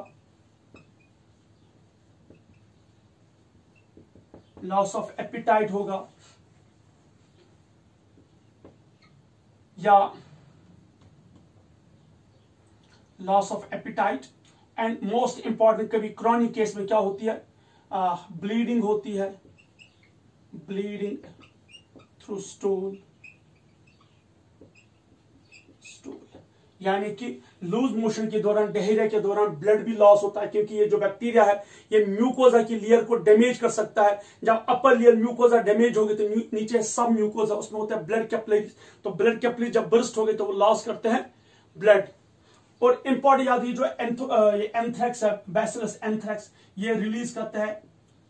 लॉस ऑफ एपिटाइट होगा, या loss of appetite. And most important, कभी क्रॉनिक केस में क्या होती है? ब्लीडिंग uh, होती है, ब्लीडिंग थ्रू स्टूल, स्टूल, यानी कि लूज मोशन के दौरान, डायरिया के दौरान ब्लड भी लॉस होता है, क्योंकि ये जो बैक्टीरिया है ये म्यूकोजा की लेयर को डैमेज कर सकता है। जब अपर लेयर म्यूकोजा डैमेज होगी तो नीचे सब म्यूकोजा, उसमें होता है ब्लड कैपिलरीज, तो ब्लड कैपिलरीज जब बर्स्ट हो गए तो वो लॉस करते हैं ब्लड। और इंपॉर्टेंट याद, ये जो ये एंथ्रेक्स है, बैसिलस एंथ्रेक्स, ये रिलीज करता है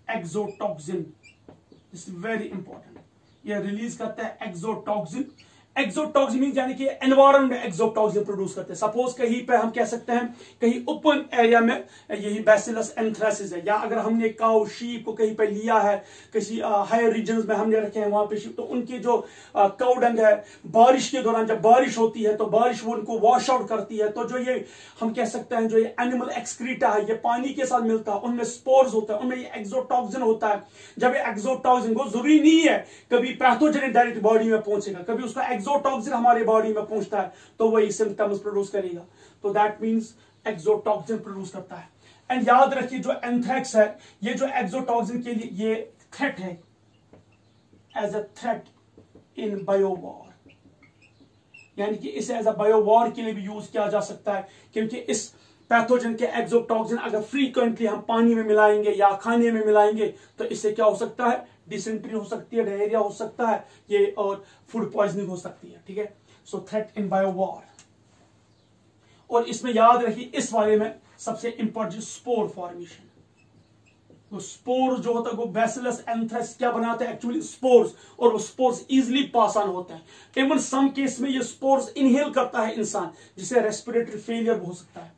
एक्सोटॉक्सिन, इट्स वेरी इंपॉर्टेंट, ये रिलीज करता है एक्सोटॉक्सिन। एक्सोटॉक्सिन मीन यानी कि एनवायरमेंट में एक्सोटॉक्सिन प्रोड्यूस करते हैं। सपोज कहीं पे हम कह सकते हैं कहीं ओपन एरिया में यही बैसिलस एंथ्रेसिस है, या अगर हमने काउ शीप को कहीं पे लिया है किसी हायर रीजन्स में हमने रखे हैं वहां पे शीप, तो उनकी जो काउ डंग है बारिश के दौरान जब बारिश होती है तो बारिश वो उनको वॉश आउट करती है, तो जो ये हम कह सकते हैं जो ये एनिमल एक्सक्रीटा है ये पानी के साथ मिलता है, उनमें स्पोर्स होता है, उनमें ये एक्सोटॉक्सिन होता है। जब ये एक्सोटॉक्सिन को जरूरी नहीं है कभी पैथोजेनिक डायरेक्ट बॉडी में पहुंचेगा, कभी उसका एक्सोटॉक्सिन हमारे बॉडी में पहुंचता है तो वही सिम्टम्स प्रोड्यूस करेगा, तो दैट मींस एक्सोटॉक्सिन प्रोड्यूस करता है। एंड याद रखिए जो एंथ्रेक्स है ये जो एक्सोटॉक्सिन के लिए ये थ्रेट है, एज अ थ्रेट इन बायोवॉर, यानी कि इसे एज अ बायोवॉर के लिए भी यूज किया जा सकता है, क्योंकि इस पैथोजन के एक्सोटॉक्सिन अगर फ्रीक्वेंटली हम पानी में मिलाएंगे या खाने में मिलाएंगे तो इससे क्या हो सकता है, डिसेंट्री हो सकती है, डायरिया हो सकता है ये, और फूड पॉइजनिंग हो सकती है। ठीक है, सो थ्रेट इन बायोवॉर। और इसमें याद रखिए इस वाले में सबसे इंपॉर्टेंट स्पोर फॉर्मेशन, वो स्पोर्स जो होता है वो बैसिलस एंथ्रेक्स क्या बनाते हैं एक्चुअली स्पोर्स, और वो स्पोर्स इजीली पास ऑन होते हैं। इवन सम केस में ये स्पोर्स इनहेल करता है इंसान, जिससे रेस्पिरेटरी फेलियर हो सकता है,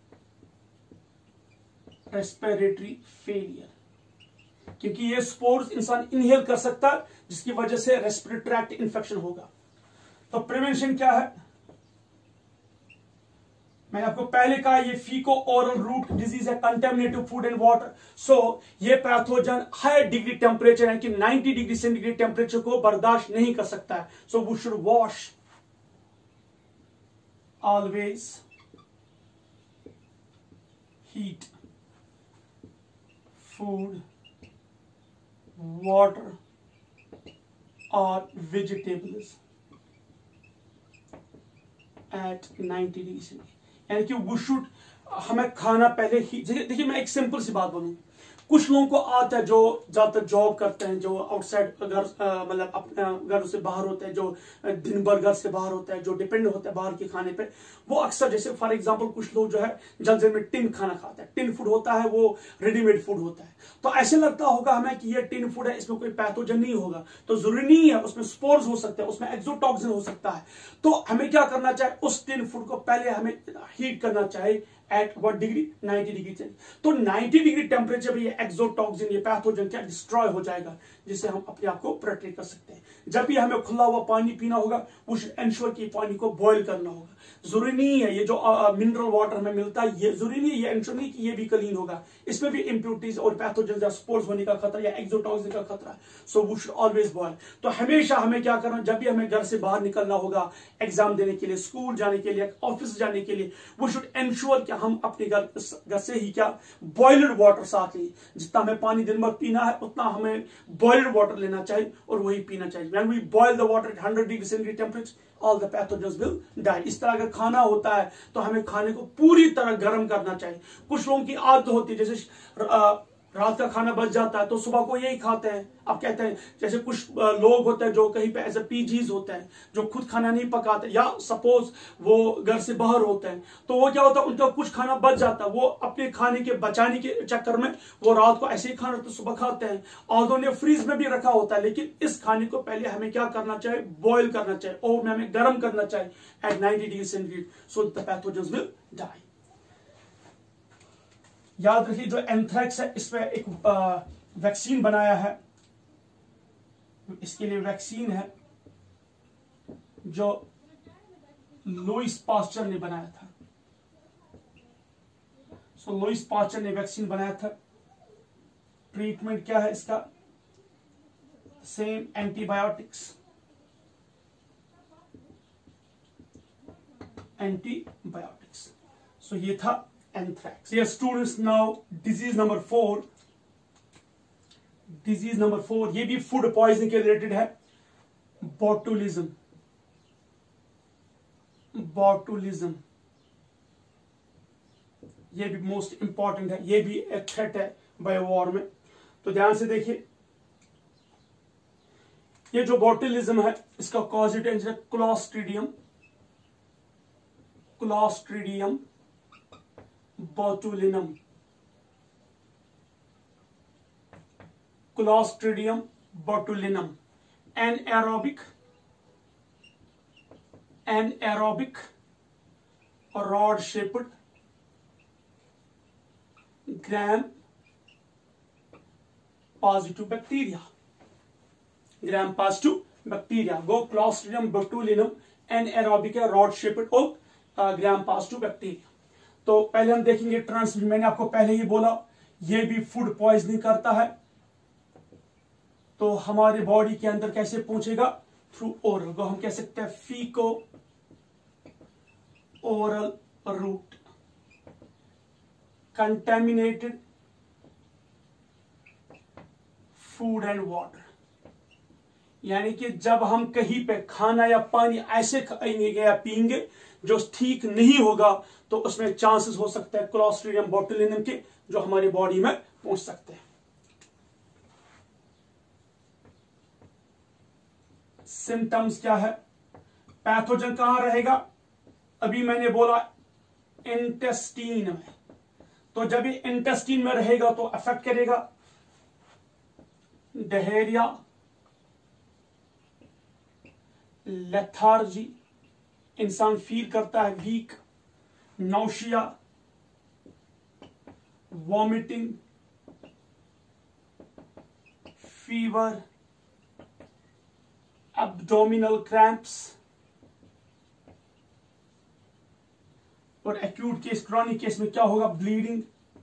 रेस्पिरेटरी फेलियर, क्योंकि ये स्पोर्स इंसान इनहेल कर सकता है जिसकी वजह से रेस्पिरेटरी ट्रैक्ट इंफेक्शन होगा। तो प्रिवेंशन क्या है, मैंने आपको पहले कहा ये फीको ओरल रूट डिजीज है, contaminated food and water. So ये पैथोजन हाई डिग्री टेम्परेचर है कि नब्बे डिग्री सेंटीग्रेड टेम्परेचर को बर्दाश्त नहीं कर सकता है। So we should wash always heat food water or vegetables at ninety degree centigrade, यानी कि वो शुड हमें खाना पहले ही, देखिए मैं एक सिंपल सी बात बोलूं, कुछ लोगों को आता है जो ज्यादातर जॉब करते हैं, जो आउटसाइड घर मतलब अपने घर से बाहर होते हैं, जो दिन भर घर से बाहर होता है, जो डिपेंड होता है बाहर के खाने पे, वो अक्सर जैसे फॉर एग्जांपल कुछ लोग जो है जल्दी में टिन खाना खाते हैं, टिन फूड होता है वो रेडीमेड फूड होता है, तो ऐसे लगता होगा हमें कि ये टिन फूड है इसमें कोई पैथोजन नहीं होगा, तो जरूरी नहीं है, उसमें स्पोर्स हो सकते हैं, उसमें एक्सोटॉक्सिन हो सकता है। तो हमें क्या करना चाहिए, उस टिन फूड को पहले हमें हीट करना चाहिए एट व्हाट डिग्री, नब्बे डिग्री से। तो नब्बे डिग्री टेम्परेचर पर ये एक्सोटॉक्सिन ये पैथोजन क्या डिस्ट्रॉय हो जाएगा, जिससे हम अपने आप को प्रोटेक्ट कर सकते हैं। जब भी हमें खुला हुआ पानी पीना होगा वो शुड एंश्योर कि पानी को बॉईल करना होगा। जरूरी नहीं है ये जो मिनरल वाटर में मिलता है ये जरूरी नहीं है, ये एंश्योर नहीं कि ये भी क्लीन होगा, इसमें भी इंप्योरिटीज और पैथोजन या स्पोर्स होने का खतरा या एक्सोटॉक्सिन का खतरा है। So we should always boil. तो हमेशा हमें क्या करना, जब भी हमें घर से बाहर निकलना होगा एग्जाम देने के लिए, स्कूल जाने के लिए, ऑफिस जाने के लिए, वी शुड एंश्योर कि हम अपने घर घर से ही क्या बॉइल्ड वाटर साथ ही, जितना हमें पानी दिन भर पीना है उतना हमें बॉइल्ड वाटर लेना चाहिए और वही पीना चाहिए। When we boil the water at hundred degree centigrade temperature all the pathogens will die. इस तरह अगर खाना होता है तो हमें खाने को पूरी तरह गर्म करना चाहिए। कुछ लोगों की आदत होती है जैसे आ, रात का खाना बच जाता है तो सुबह को यही खाते हैं। अब कहते हैं जैसे कुछ लोग होते हैं जो कहीं पे ऐसे पीजीज होते हैं जो खुद खाना नहीं पकाते, या सपोज वो घर से बाहर होते हैं तो वो क्या होता है उनका कुछ खाना बच जाता है, वो अपने खाने के बचाने के चक्कर में वो रात को ऐसे ही खाना तो सुबह खाते हैं, और ने फ्रीज में भी रखा होता है। लेकिन इस खाने को पहले हमें क्या करना चाहिए, बॉयल करना चाहिए और में हमें गर्म करना चाहिए at ninety degree centigrade so the pathogens will die. याद रखिए जो एंथ्रेक्स है इस पे एक वैक्सीन बनाया है, इसके लिए वैक्सीन है जो लुइस पास्चर ने बनाया था। सो लुइस पास्चर ने वैक्सीन बनाया था। ट्रीटमेंट क्या है इसका, सेम एंटीबायोटिक्स, एंटीबायोटिक्स। सो ये था anthrax. Yes, students, now disease number four. Disease number four, ये भी फूड पॉइजनिंग के रिलेटेड है, बोटुलिज्म। बोटुलिज्म ये भी मोस्ट इंपॉर्टेंट है, ये भी एक थ्रेट है बायोवॉर में। तो ध्यान से देखिए, ये जो बोटुलिज्म है इसका कॉजेज एजेंट है Clostridium, Clostridium botulinum, Clostridium botulinum, anaerobic anaerobic rod shaped gram positive bacteria. gram positive bacteria go Clostridium botulinum anaerobic rod shaped और gram positive bacteria. तो पहले हम देखेंगे ट्रांसमिशन. मैंने आपको पहले ही बोला ये भी फूड पॉइजनिंग करता है. तो हमारे बॉडी के अंदर कैसे पहुंचेगा? Through oral. को हम कह सकते हैं faeco oral route. Contaminated food and water. यानी कि जब हम कहीं पे खाना या पानी ऐसे खाएंगे या पिएंगे जो ठीक नहीं होगा तो उसमें चांसेस हो सकता है क्लॉस्ट्रिडियम बोटुलिनम के जो हमारी बॉडी में पहुंच सकते हैं. सिम्टम्स क्या है? पैथोजन कहां रहेगा? अभी मैंने बोला इंटेस्टीन में. तो जब ये इंटेस्टीन में रहेगा तो अफेक्ट करेगा डायरिया, लेथार्जी, इंसान फील करता है weak, nausea, vomiting, fever, abdominal cramps. और एक्यूट केस, क्रॉनिक केस में क्या होगा? ब्लीडिंग,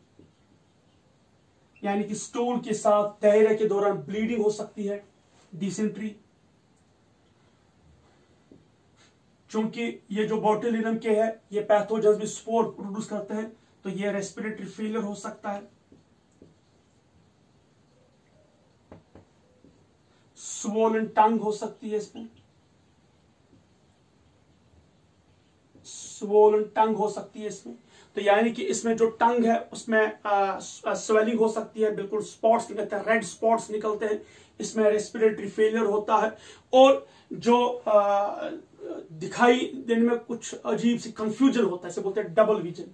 यानी कि स्टूल के साथ डायरिया के दौरान ब्लीडिंग हो सकती है. डिसेंट्री, चूंकि ये जो बोटुलिनम के है ये पैथोजन्स भी स्पोर प्रोड्यूस करते हैं तो ये रेस्पिरेटरी फेलियर हो सकता है. स्वोलन टंग हो सकती है इसमें. स्वोलन टंग हो सकती है इसमें. तो यानी कि इसमें जो टंग है उसमें स्वेलिंग हो सकती है, बिल्कुल स्पॉट्स निकलते हैं, रेड स्पॉट्स निकलते हैं. इसमें रेस्पिरेटरी फेलियर होता है और जो आ, दिखाई देने में कुछ अजीब सी कंफ्यूजन होता है, इसे बोलते हैं डबल विजन.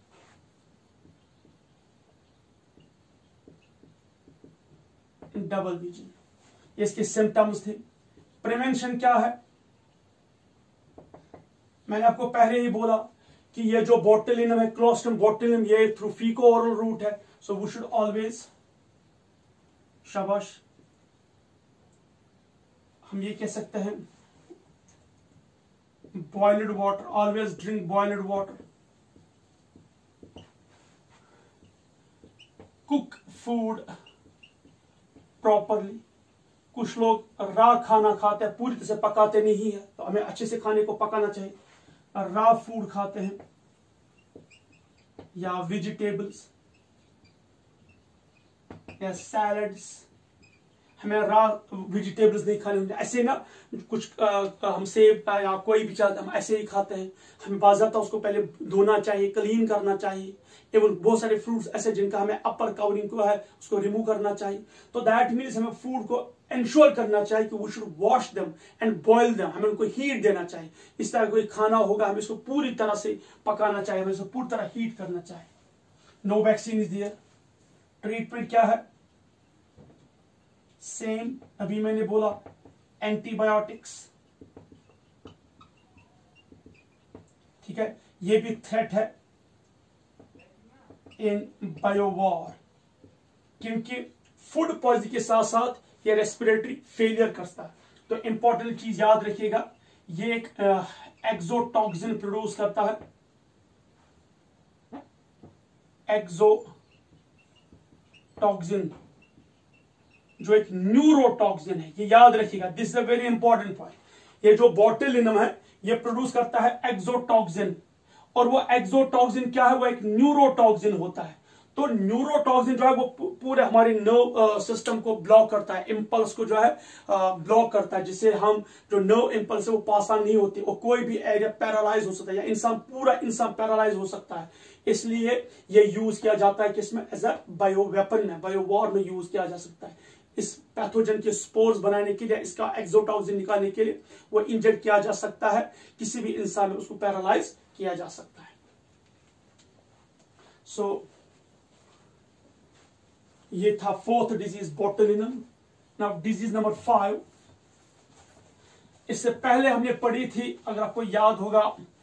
डबल विजन ये इसके सिम्टम्स थे. प्रिवेंशन क्या है? मैंने आपको पहले ही बोला कि ये जो बोटुलिनम है, क्लोस्ट्रिडियम बोटुलिनम, ये थ्रू फीको ओरल रूट है. सो वी शुड ऑलवेज, शाबाश, हम ये कह सकते हैं boiled water. Always drink boiled water. Cook food properly. कुछ लोग रा खाना खाते हैं, पूरी तरह से पकाते नहीं है, तो हमें अच्छे से खाने को पकाना चाहिए. रा फूड खाते हैं या वेजिटेबल्स या सैलड्स, हमें रा वेजिटेबल्स नहीं खाने होंगे. ऐसे ना कुछ आ, हम सेब या कोई भी चीज हम ऐसे ही खाते हैं, हमें बाज़ाब्ता उसको पहले धोना चाहिए, क्लीन करना चाहिए. एवं बहुत सारे फ्रूट्स ऐसे जिनका हमें अपर कवरिंग को है उसको रिमूव करना चाहिए. तो दैट मीन्स हमें फूड को इंश्योर करना चाहिए कि we should wash them and boil them. हमें उनको हीट देना चाहिए. इस तरह कोई खाना होगा हमें इसको पूरी तरह से पकाना चाहिए, हमें इसको पूरी तरह हीट करना चाहिए. No vaccine is there. Treatment क्या है? सेम अभी मैंने बोला एंटीबायोटिक्स. ठीक है, ये भी थ्रेट है इन बायोवॉर, क्योंकि फूड पॉइजनिंग के साथ साथ ये रेस्पिरेटरी फेलियर करता है. तो इंपॉर्टेंट चीज याद रखिएगा, ये एक एक्सोटॉक्सिन प्रोड्यूस करता है. एक्सोटॉक्सिन जो एक न्यूरोटॉक्सिन है, ये याद रखिएगा. This is a very important point. ये जो बोटुलिनम है ये प्रोड्यूस करता है एक्सोटॉक्सिन, और वो एक्सोटॉक्सिन क्या है? वो एक न्यूरोटॉक्सिन होता है. तो न्यूरोटॉक्सिन जो है वो पूरे हमारे नर्व सिस्टम को ब्लॉक करता है, इंपल्स को जो है ब्लॉक करता है, जिससे हम जो नर्व इंपल्स है वो पास ऑन नहीं होती और कोई भी एरिया पैरालाइज हो सकता है या इंसान पूरा इंसान पैरालाइज हो सकता है. इसलिए ये यूज किया जाता है किसमें? एज अ बायो वेपन में, बायो वॉर में यूज किया जा सकता है. इस पैथोजन के स्पोर्स बनाने के लिए, इसका एक्सोटॉक्सिन निकालने के लिए वो इंजेक्ट किया जा सकता है किसी भी इंसान में, उसको पैरालाइज किया जा सकता है. सो so, ये था fourth disease botulinum. Now disease number five इससे पहले हमने पढ़ी थी, अगर आपको याद होगा,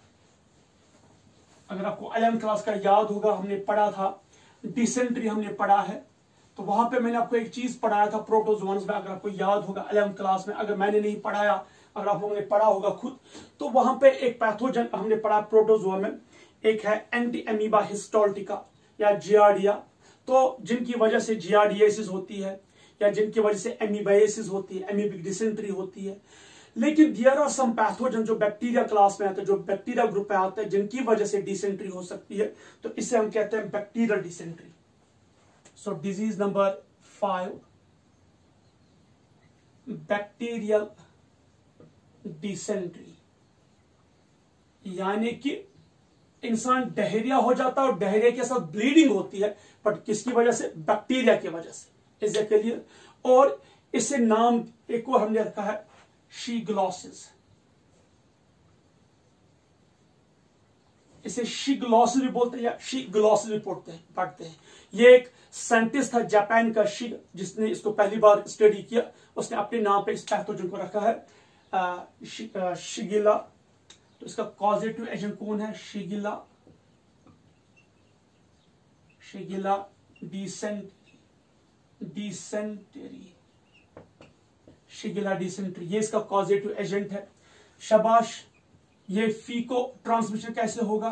अगर आपको इलेवेंथ क्लास का याद होगा, हमने पढ़ा था डिसेंट्री हमने पढ़ा है। तो वहां पे मैंने आपको एक चीज पढ़ाया था प्रोटोजोन्स में, अगर आपको याद होगा इलेवेंथ क्लास में, अगर मैंने नहीं पढ़ाया, अगर आप लोगों ने पढ़ा होगा खुद, तो वहां पे एक पैथोजन हमने पढ़ा प्रोटोजोआ में, एक है एंटी अमीबा हिस्टोल्टिका या जियार्डिया, तो जिनकी वजह से जियार्डियासिस होती है या जिनकी वजह से एमीबाइसिस होती है, एमीबिक डिसेंट्री होती है। लेकिन देयर आर सम पैथोजन जो बैक्टीरिया क्लास में आते हैं, जो बैक्टीरिया ग्रुप में आते हैं, जिनकी वजह से डिसेंट्री हो सकती है, तो इसे हम कहते हैं bacterial dysentery. So disease number five, bacterial dysentery, यानी कि इंसान डायरिया हो जाता है और डायरिया के साथ ब्लीडिंग होती है, बट किसकी वजह से? बैक्टीरिया की वजह से। Is it clear? और इसे नाम एक और हमने रखा है शिगलोसिस। इसे शिगलोसिस भी बोलते हैं या शिगलोसिस भी पढ़ते हैं पढ़ते हैं ये एक साइंटिस्ट था जापान का, शिग, जिसने इसको पहली बार स्टडी किया, उसने अपने नाम पे इस पैथोजन को रखा है आ, शि, आ, शिगिला। तो इसका कॉजेटिव एजेंट कौन है? शिगिला, शिगिला डिसेंट डिसेंटरी शिगिला डिसेंट्री, ये इसका कॉजेटिव एजेंट है। शाबाश। ये फीको ट्रांसमिशन कैसे होगा?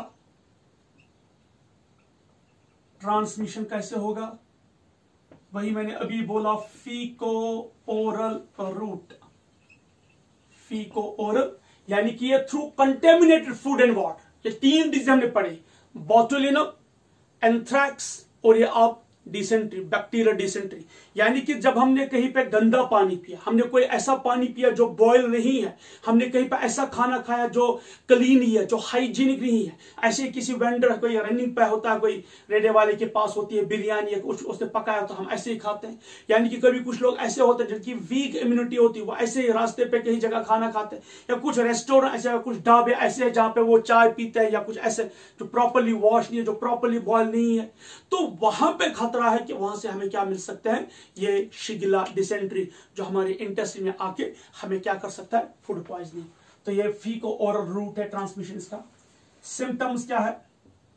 ट्रांसमिशन कैसे होगा? वही मैंने अभी बोला, faeco oral route, faeco oral, यानी कि ये through contaminated food and water. ये तीन डिजीज हमने पढ़े, बोटुलिनम, एंथ्रैक्स और ये आप डिसेंट्री, बैक्टीरियल डिसेंट्री। यानी कि जब हमने कहीं पे गंदा पानी पिया, हमने कोई ऐसा पानी पिया जो बॉयल नहीं है, हमने कहीं पे ऐसा खाना खाया जो क्लीन ही है, जो हाइजीनिक नहीं है, ऐसे किसी वेंडर, कोई रनिंग पे होता है, कोई रेडे वाले के पास होती है बिरयानी या कुछ, उसने पकाया तो हम ऐसे ही खाते हैं। यानी कि कभी कुछ लोग ऐसे होते हैं जिनकी वीक इम्यूनिटी होती है, वो ऐसे ही रास्ते पे कहीं जगह खाना खाते हैं, या कुछ रेस्टोरेंट ऐसे, कुछ ढाबे ऐसे जहां पे वो चाय पीते हैं, या कुछ ऐसे जो प्रॉपरली वॉश नहीं है, जो प्रॉपरली बॉयल नहीं है, तो वहां पे खतरा है कि वहां से हमें क्या मिल सकते हैं? ये शिगिला डिसेंट्री, जो हमारे इंटेस्टाइन में आके हमें क्या कर सकता है? Food poisoning. तो ये फीको ओरल रूट है ट्रांसमिशन इसका। सिम्टम्स क्या है?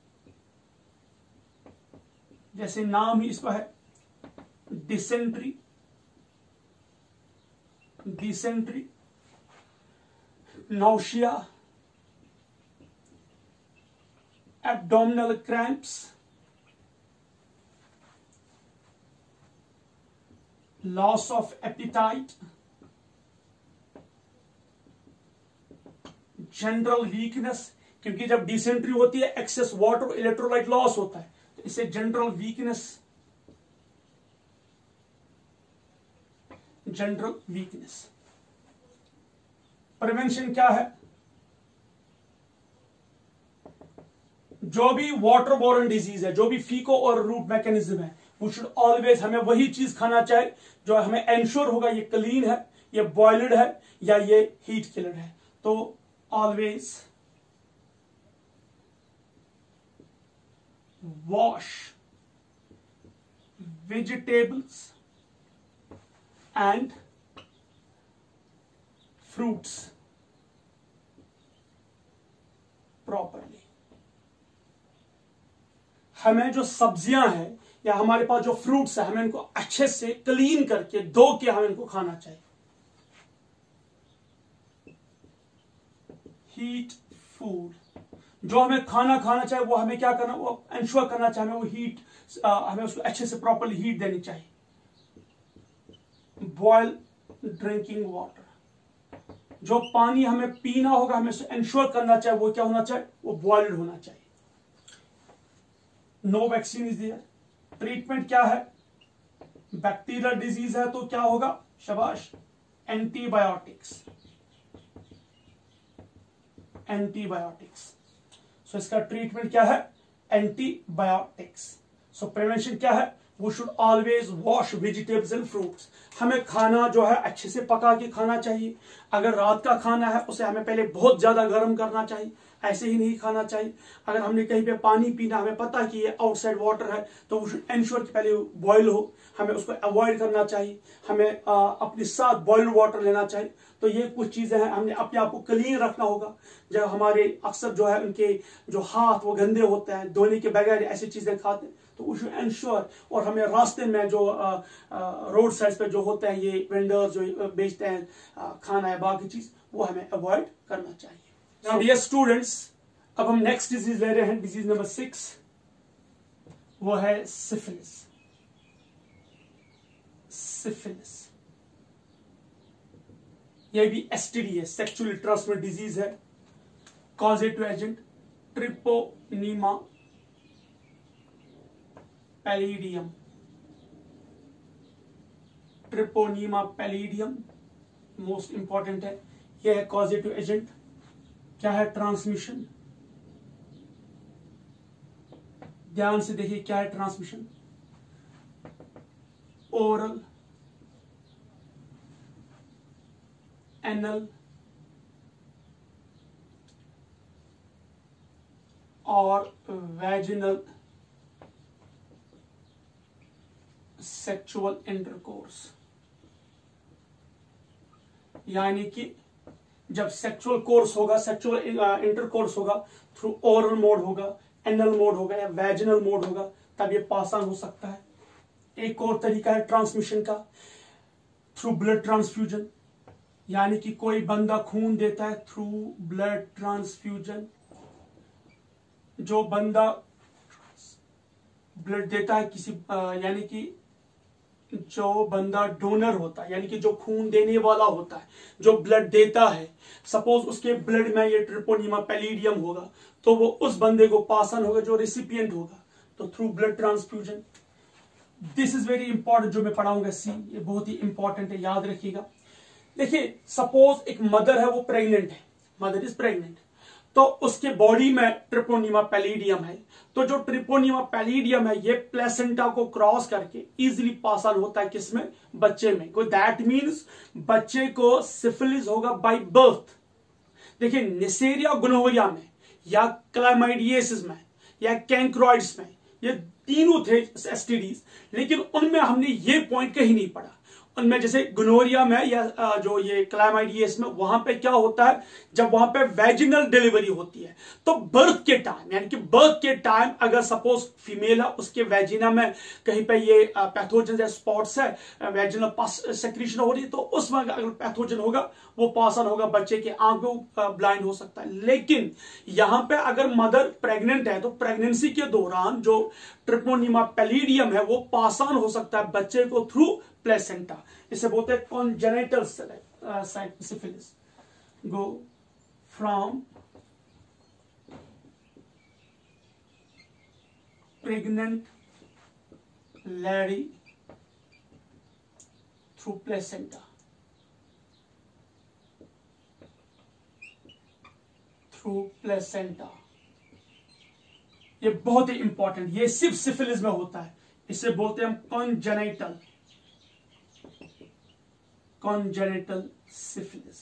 जैसे नाम ही इसका है, dysentery, dysentery, nausea, abdominal cramps, loss of appetite, general weakness, क्योंकि जब डिसेंट्री होती है एक्सेस वाटर, इलेक्ट्रोलाइट लॉस होता है, तो इसे general weakness, general weakness. Prevention क्या है? जो भी वाटर बोर्न डिजीज है, जो भी फीको और रूट मैकेनिज्म है, वी शुड ऑलवेज, हमें वही चीज खाना चाहिए जो हमें एंश्योर होगा ये क्लीन है, ये बॉइल्ड है, या ये हीट किलर है। तो always wash vegetables and fruits properly. हमें जो सब्जियां हैं या हमारे पास जो फ्रूट्स है, हमें इनको अच्छे से क्लीन करके धो के हमें इनको खाना चाहिए। हीट फूड, जो हमें खाना खाना चाहिए वो हमें क्या करना, वो इंश्योर करना चाहिए, हमें वो हीट, हमें उसको अच्छे से प्रॉपरली हीट देनी चाहिए। बॉयल ड्रिंकिंग वाटर, जो पानी हमें पीना होगा हमें इंश्योर करना चाहिए वो क्या होना चाहिए? वो बॉइल्ड होना चाहिए। No vaccine is there. Treatment क्या है? बैक्टीरियल डिजीज है तो क्या होगा? शाबाश, एंटीबायोटिक्स, एंटीबायोटिक्स। सो इसका ट्रीटमेंट क्या है? एंटीबायोटिक्स। सो प्रिवेंशन क्या है? We should always wash vegetables and fruits. हमें खाना जो है अच्छे से पका के खाना चाहिए। अगर रात का खाना है उसे हमें पहले बहुत ज्यादा गर्म करना चाहिए, ऐसे ही नहीं खाना चाहिए। अगर हमने कहीं पे पानी पीना, हमें पता कि ये आउटसाइड वाटर है, तो वो एंश्योर कि पहले बॉयल हो, हमें उसको अवॉइड करना चाहिए। हमें आ, अपने साथ बॉइल्ड वाटर लेना चाहिए। तो ये कुछ चीजें हैं, हमने अपने आप को क्लीन रखना होगा। जब हमारे अक्सर जो है उनके जो हाथ वो गंदे होते हैं, धोने के बगैर ऐसी चीजें खाते हैं, तो वी शुड एंश्योर। और हमें रास्ते में जो रोड साइड पे जो होते हैं ये वेंडर्स जो बेचते हैं आ, खाना है बाकी चीज, वो हमें अवॉइड करना चाहिए। नाउ डियर स्टूडेंट्स, अब हम नेक्स्ट डिजीज ले रहे हैं, डिजीज नंबर सिक्स, वो है सिफिलिस। सिफिलिस ये भी एसटीडी है, सेक्सुअली ट्रांसमिटेड डिजीज है। Causative agent Treponema pallidum. Treponema pallidum most important है। यह है कॉजेटिव एजेंट। क्या है ट्रांसमिशन? ध्यान से देखिए क्या है ट्रांसमिशन। ओरल, एनल और वैजिनल सेक्सुअल इंटरकोर्स। यानी कि जब सेक्सुअल कोर्स होगा, सेक्सुअल इंटरकोर्स होगा, थ्रू ओरल मोड होगा, एनल मोड होगा या वैजिनल मोड होगा, तब ये पास ऑन हो सकता है। एक और तरीका है ट्रांसमिशन का, थ्रू ब्लड ट्रांसफ्यूजन। यानी कि कोई बंदा खून देता है थ्रू ब्लड ट्रांसफ्यूजन। जो बंदा ब्लड देता है किसी, यानी कि जो बंदा डोनर होता है, यानी कि जो खून देने वाला होता है, जो ब्लड देता है, सपोज उसके ब्लड में ये ट्रिपोनीमा पैलिडियम होगा, तो वो उस बंदे को पास ऑन होगा जो रेसिपिएंट होगा, तो through blood transfusion. This is very important, जो मैं पढ़ाऊंगा सी, ये बहुत ही इंपॉर्टेंट है, याद रखिएगा। देखिए सपोज एक मदर है, वो प्रेग्नेंट है, मदर इज प्रेग्नेंट, तो उसके बॉडी में ट्रिपोनीमा पैलिडियम है। तो जो ट्रिपोनीमा पैलिडियम है ये प्लेसेंटा को क्रॉस करके इजीली पास ऑन होता है किसमें? बच्चे में। कोई दैट मीन्स बच्चे को सिफिलिस होगा बाय बर्थ। देखिए नेसेरिया गोनोरिया में या क्लामाइडियसिस में या कैंक्रोइड्स में, ये तीनों थे एसटीडीज, लेकिन उनमें हमने ये पॉइंट कहीं नहीं पढ़ा। उनमें जैसे गोनोरिया में या जो ये क्लामाइडियस में, वहां पे क्या होता है, जब वहां पे वैजिनल डिलीवरी होती है तो बर्थ के टाइम, यानी कि बर्थ के टाइम अगर सपोज फीमेल है, उसके वैजिना में कहीं पे ये पैथोजन या स्पॉट्स है, वैजिनल पास सेक्रीशन हो रही है, तो उसमें अगर पैथोजन होगा वो पास ऑन होगा बच्चे के आंख को, ब्लाइंड हो सकता है। लेकिन यहां पे अगर मदर प्रेग्नेंट है तो प्रेगनेंसी के दौरान जो ट्रिपोनीमा पैलिडियम है वो पास ऑन हो सकता है बच्चे को थ्रू प्लेसेंटा। इसे बोलते हैं congenital syphilis. Go from pregnant lady through placenta, through placenta. ये बहुत ही इंपॉर्टेंट, ये सिर्फ सिफिलिस में होता है। इसे बोलते हैं हम congenital congenital syphilis.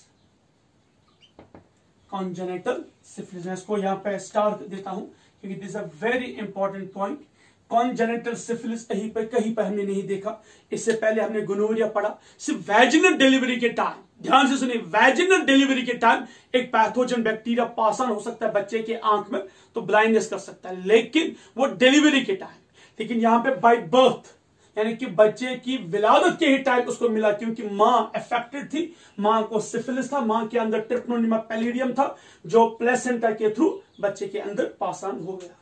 Congenital syphilis, मैं इसको यहां पे स्टार देता हूं क्योंकि this a very important point. Congenital syphilis कहीं पर कहीं पर हमने नहीं देखा। इससे पहले हमने गोनोरिया पढ़ा। सिर्फ वैजिनल डिलीवरी के टाइम, ध्यान से सुनिए, वैजिनल डिलीवरी के टाइम एक पैथोजन बैक्टीरिया पास ऑन हो सकता है बच्चे के आंख में, तो ब्लाइंडनेस कर सकता है, लेकिन वो डिलीवरी के टाइम। लेकिन यहां पे बाय बर्थ, यानी कि बच्चे की विलादत के ही टाइम उसको मिला, क्योंकि मां अफेक्टेड थी, मां को सिफिलिस था, मां के अंदर ट्रिपोनीमा पैलिडियम था जो प्लेसेंटा के थ्रू बच्चे के अंदर पास ऑन हो गया।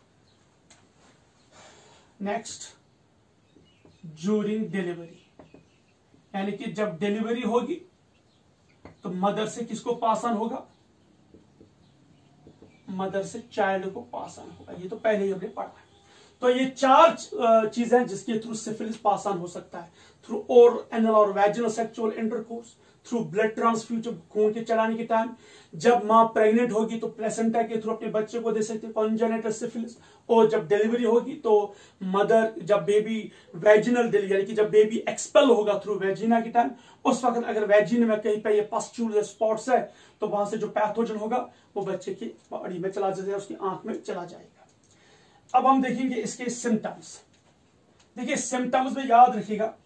नेक्स्ट, ड्यूरिंग डिलीवरी, यानी कि जब डिलीवरी होगी तो मदर से किसको पास ऑन होगा? मदर से चाइल्ड को पास ऑन होगा। ये तो पहले ही हमने पढ़ा है। तो ये चार चीजें हैं जिसके थ्रू सिफिलिस पास ऑन हो सकता है, थ्रू और एनल और vaginal sexual intercourse, through blood transfusion खून के चढ़ाने के टाइम, जब मां प्रेग्नेंट होगी तो प्लेसेंटा के थ्रू अपने बच्चे को दे सकती है कॉन्जेनिटल सिफिलिस, और जब डिलीवरी होगी तो मदर जब बेबी वैजिनल डिलीवरी यानी कि जब बेबी एक्सपेल होगा थ्रू वेजिना के टाइम, उस वक्त अगर वेजिना में कहीं पे ये पस्ट्यूल स्पॉट्स है तो वहां से जो पैथोजन होगा वो बच्चे की बॉडी में चला जाएगा, उसकी आंख में चला जाएगा। अब हम देखेंगे इसके सिम्टम्स। देखिए सिम्टम्स में याद रखिएगा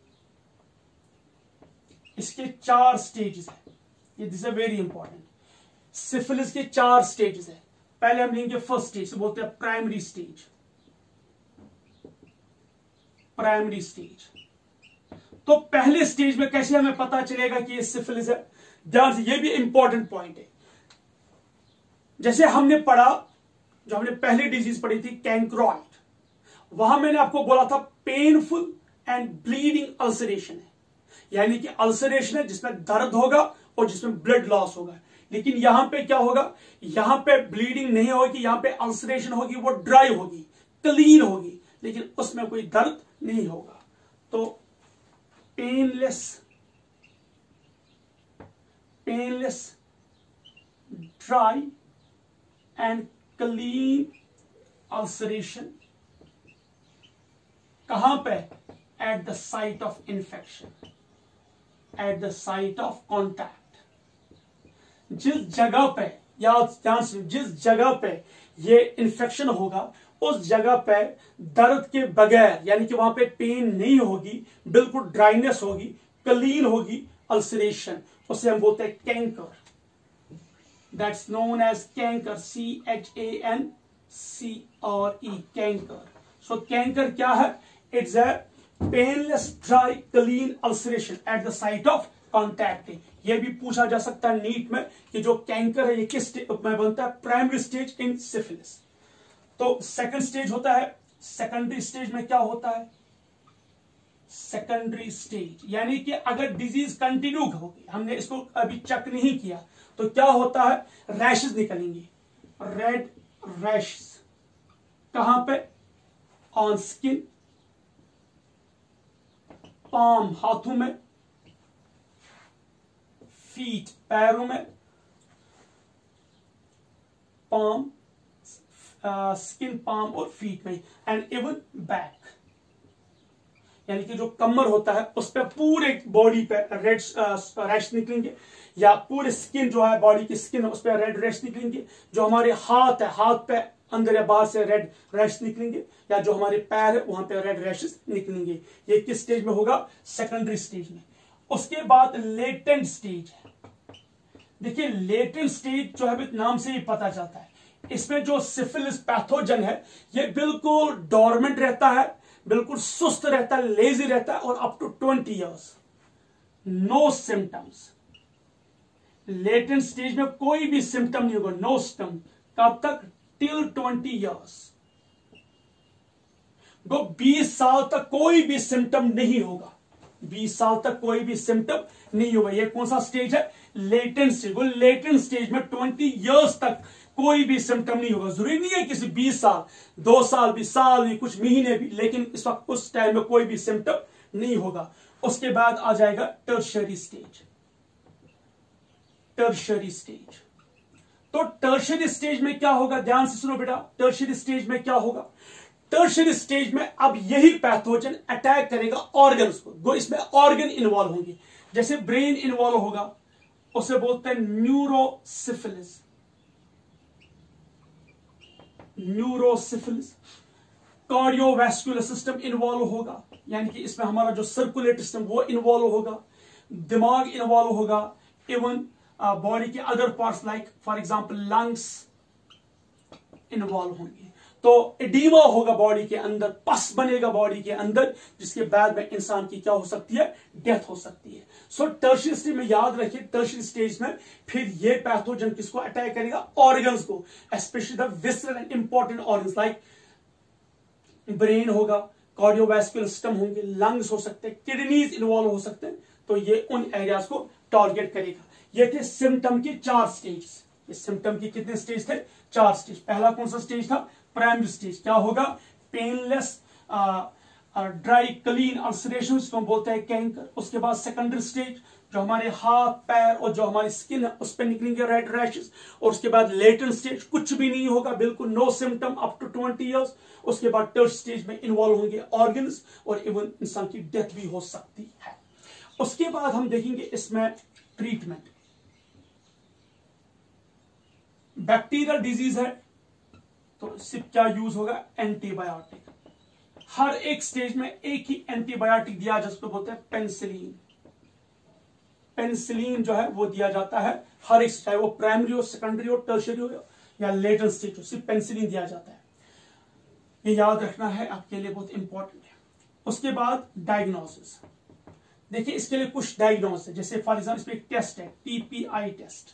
इसके चार स्टेजेस है, ये this is very important. Syphilis के चार स्टेजेस है। पहले हम लेंगे फर्स्ट स्टेज, बोलते हैं प्राइमरी स्टेज। प्राइमरी स्टेज तो पहले स्टेज में कैसे हमें पता चलेगा कि ये सिफिलिस है? ध्यान से, ये भी इंपॉर्टेंट पॉइंट है। जैसे हमने पढ़ा, जो हमने पहली डिजीज पढ़ी थी कैंक्रोइड, वहां मैंने आपको बोला था पेनफुल एंड ब्लीडिंग अल्सरेशन है, यानी कि अल्सरेशन है जिसमें दर्द होगा और जिसमें ब्लड लॉस होगा। लेकिन यहां पे क्या होगा, यहां पे ब्लीडिंग नहीं होगी, यहां पे अल्सरेशन होगी, वो ड्राई होगी, क्लीन होगी, लेकिन उसमें कोई दर्द नहीं होगा। तो painless painless dry and clean ulceration कहां पे? At the site of infection, at the site of contact. जिस जगह पे, या ध्यान से, जिस जगह पे ये इंफेक्शन होगा उस जगह पे दर्द के बगैर, यानी कि वहां पे पेन नहीं होगी, बिल्कुल ड्राइनेस होगी, क्लीन होगी अल्सरेशन, उसे हम बोलते हैं chancre. That's known as chancre, C H A N C R E, chancre. So chancre क्या है? It's a painless dry clean ulceration at the site of contact. ये भी पूछा जा सकता है नीट में कि जो कैंकर है ये किस में बनता है? Primary stage in syphilis. तो सेकंड स्टेज होता है, सेकेंडरी स्टेज में क्या होता है? सेकेंडरी स्टेज यानी कि अगर डिजीज कंटिन्यू होगी, हमने इसको अभी चेक नहीं किया, तो क्या होता है? रैशेस निकलेंगे, रेड रैशेस। कहां पे? ऑन स्किन, पाम हाथों में, फीट पैरों में, पाम स्किन पाम और फीट में, एंड इवन बैक, यानी कि जो कमर होता है उस पे पूरे बॉडी पे रेड रैश निकलेंगे, या पूरे स्किन जो है बॉडी की स्किन उस पे रेड रैश निकलेंगे। जो हमारे हाथ है, हाथ पे अंदर या बाहर से रेड रैश निकलेंगे, या जो हमारे पैर है वहां पे रेड रैशेस निकलेंगे। ये किस स्टेज में होगा? सेकेंडरी स्टेज में। उसके बाद लेटेंट स्टेज है। देखिए लेटेंट स्टेज जो है नाम से ही पता चलता है, इसमें जो सिफिलिस पैथोजन है ये बिल्कुल डोरमेंट रहता है, बिल्कुल सुस्त रहता है, लेजी रहता है, और up to twenty years no symptoms. Latent stage में कोई भी सिम्टम नहीं होगा, नो सिम्टम। कब तक? Till twenty years. वो बीस साल तक कोई भी सिम्टम नहीं होगा, बीस साल तक कोई भी सिम्टम नहीं होगा। ये कौन सा स्टेज है? Latent stage. वो लेटेंट स्टेज में ट्वेंटी इयर्स तक कोई भी सिम्टम नहीं होगा। जरूरी नहीं है किसी बीस साल, दो साल भी, साल भी, कुछ महीने भी, लेकिन इस वक्त उस टाइम में कोई भी सिम्टम नहीं होगा। उसके बाद आ जाएगा टर्शरी स्टेज। टर्शरी स्टेज तो टर्शरी स्टेज में क्या होगा? ध्यान से सुनो बेटा, टर्शरी स्टेज में क्या होगा? टर्शरी स्टेज में अब यही पैथोजन अटैक करेगा ऑर्गन्स को, इसमें ऑर्गन इन्वॉल्व होंगे। जैसे ब्रेन इन्वॉल्व होगा, उसे बोलते हैं neurosyphilis. Neurosyphilis. Cardiovascular system involve होगा, यानी कि इसमें हमारा जो सर्कुलेटरी सिस्टम वो इन्वॉल्व होगा, दिमाग इन्वॉल्व होगा, इवन बॉडी के other parts like for example lungs involve होंगे। तो एडीमा होगा बॉडी के अंदर, पस बनेगा बॉडी के अंदर, जिसके बाद में इंसान की क्या हो सकती है? डेथ हो सकती है। सो टर्शरी स्टेज में याद रखिए, टर्शरी स्टेज में फिर ये पैथोजन किसको अटैक करेगा? ऑर्गन्स को, specially the visceral and important organs like brain होगा, कार्डियोवैस्कुलर सिस्टम होंगे, लंग्स हो सकते हैं, किडनीज इन्वॉल्व हो सकते हैं। तो ये उन एरियाज को टारगेट करेगा। ये थे सिम्टम के चार स्टेज। ये सिम्टम के कितने स्टेज थे? चार स्टेज। पहला कौन सा स्टेज था? Primary stage. क्या होगा? पेनलेस ड्राई क्लीन अल्सरेशन, उसको हम बोलते हैं कैंकर। उसके बाद सेकेंडरी स्टेज जो हमारे हाथ पैर और जो हमारी स्किन है उस पर निकलेंगे रेड रैशेस। और उसके बाद लेटेंट स्टेज, कुछ भी नहीं होगा, बिल्कुल no symptom up to twenty years. उसके बाद थर्ड स्टेज में इन्वॉल्व होंगे ऑर्गन्स और इवन इंसान की डेथ भी हो सकती है। उसके बाद हम देखेंगे इसमें ट्रीटमेंट। बैक्टीरियल डिजीज है तो इससे क्या यूज होगा, एंटीबायोटिक। हर एक स्टेज में एक ही एंटीबायोटिक दिया जिसको बोलते हैं पेनिसिलिन। पेनिसिलिन जो है वो दिया जाता है हर एक, चाहे वो प्राइमरी हो, सेकेंडरी हो, टर्शियरी हो या लेटेंट स्टेज हो, सिर्फ पेनिसिलिन दिया जाता है। ये याद रखना है, आपके लिए बहुत इंपॉर्टेंट है। उसके बाद डायग्नोसिस। देखिए इसके लिए कुछ डायग्नोसिस है, जैसे फॉर एग्जाम्पल इसमें एक टेस्ट है TPI test.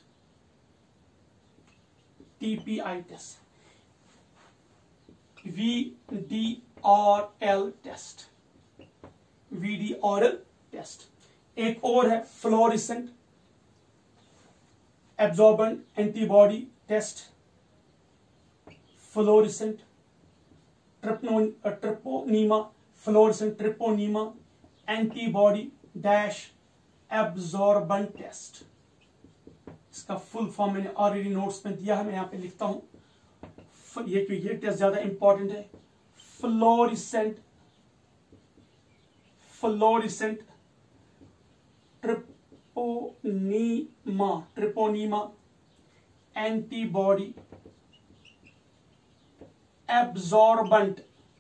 TPI test, V D R L test, V D R L test. एक और है fluorescent absorbent antibody test, fluorescent treponema, fluorescent treponema antibody dash absorbent test. इसका फुल फॉर्म मैंने already notes में दिया है, मैं यहां पे लिखता हूं। ये ये टेस्ट ज्यादा इंपॉर्टेंट है। Fluorescent fluorescent treponema treponema antibody absorbent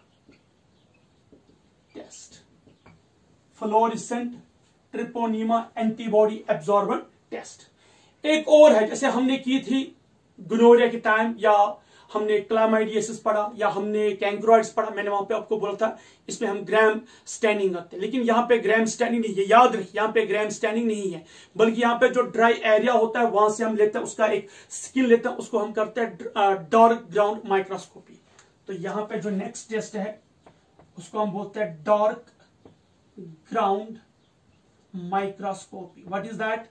test. Fluorescent treponema antibody absorbent test. एक और है, जैसे हमने की थी गोनोरिया के टाइम, या हमने क्लामाइडियासिस पढ़ा, या हमने कैंक्रोइड्स पढ़ा, मैंने वहां पे आपको बोला था इसमें हम ग्राम स्टैनिंग करते हैं। लेकिन यहाँ पे ग्राम स्टैनिंग नहीं है, याद रखिए यहाँ पे ग्राम स्टैनिंग नहीं है, बल्कि यहाँ पे जो ड्राई एरिया होता है वहां से हम लेते हैं, उसका एक स्किन लेते हैं, उसको हम करते हैं डार्क ग्राउंड माइक्रोस्कोपी। तो यहाँ पे जो नेक्स्ट टेस्ट है उसको हम बोलते हैं dark ground microscopy. What is that?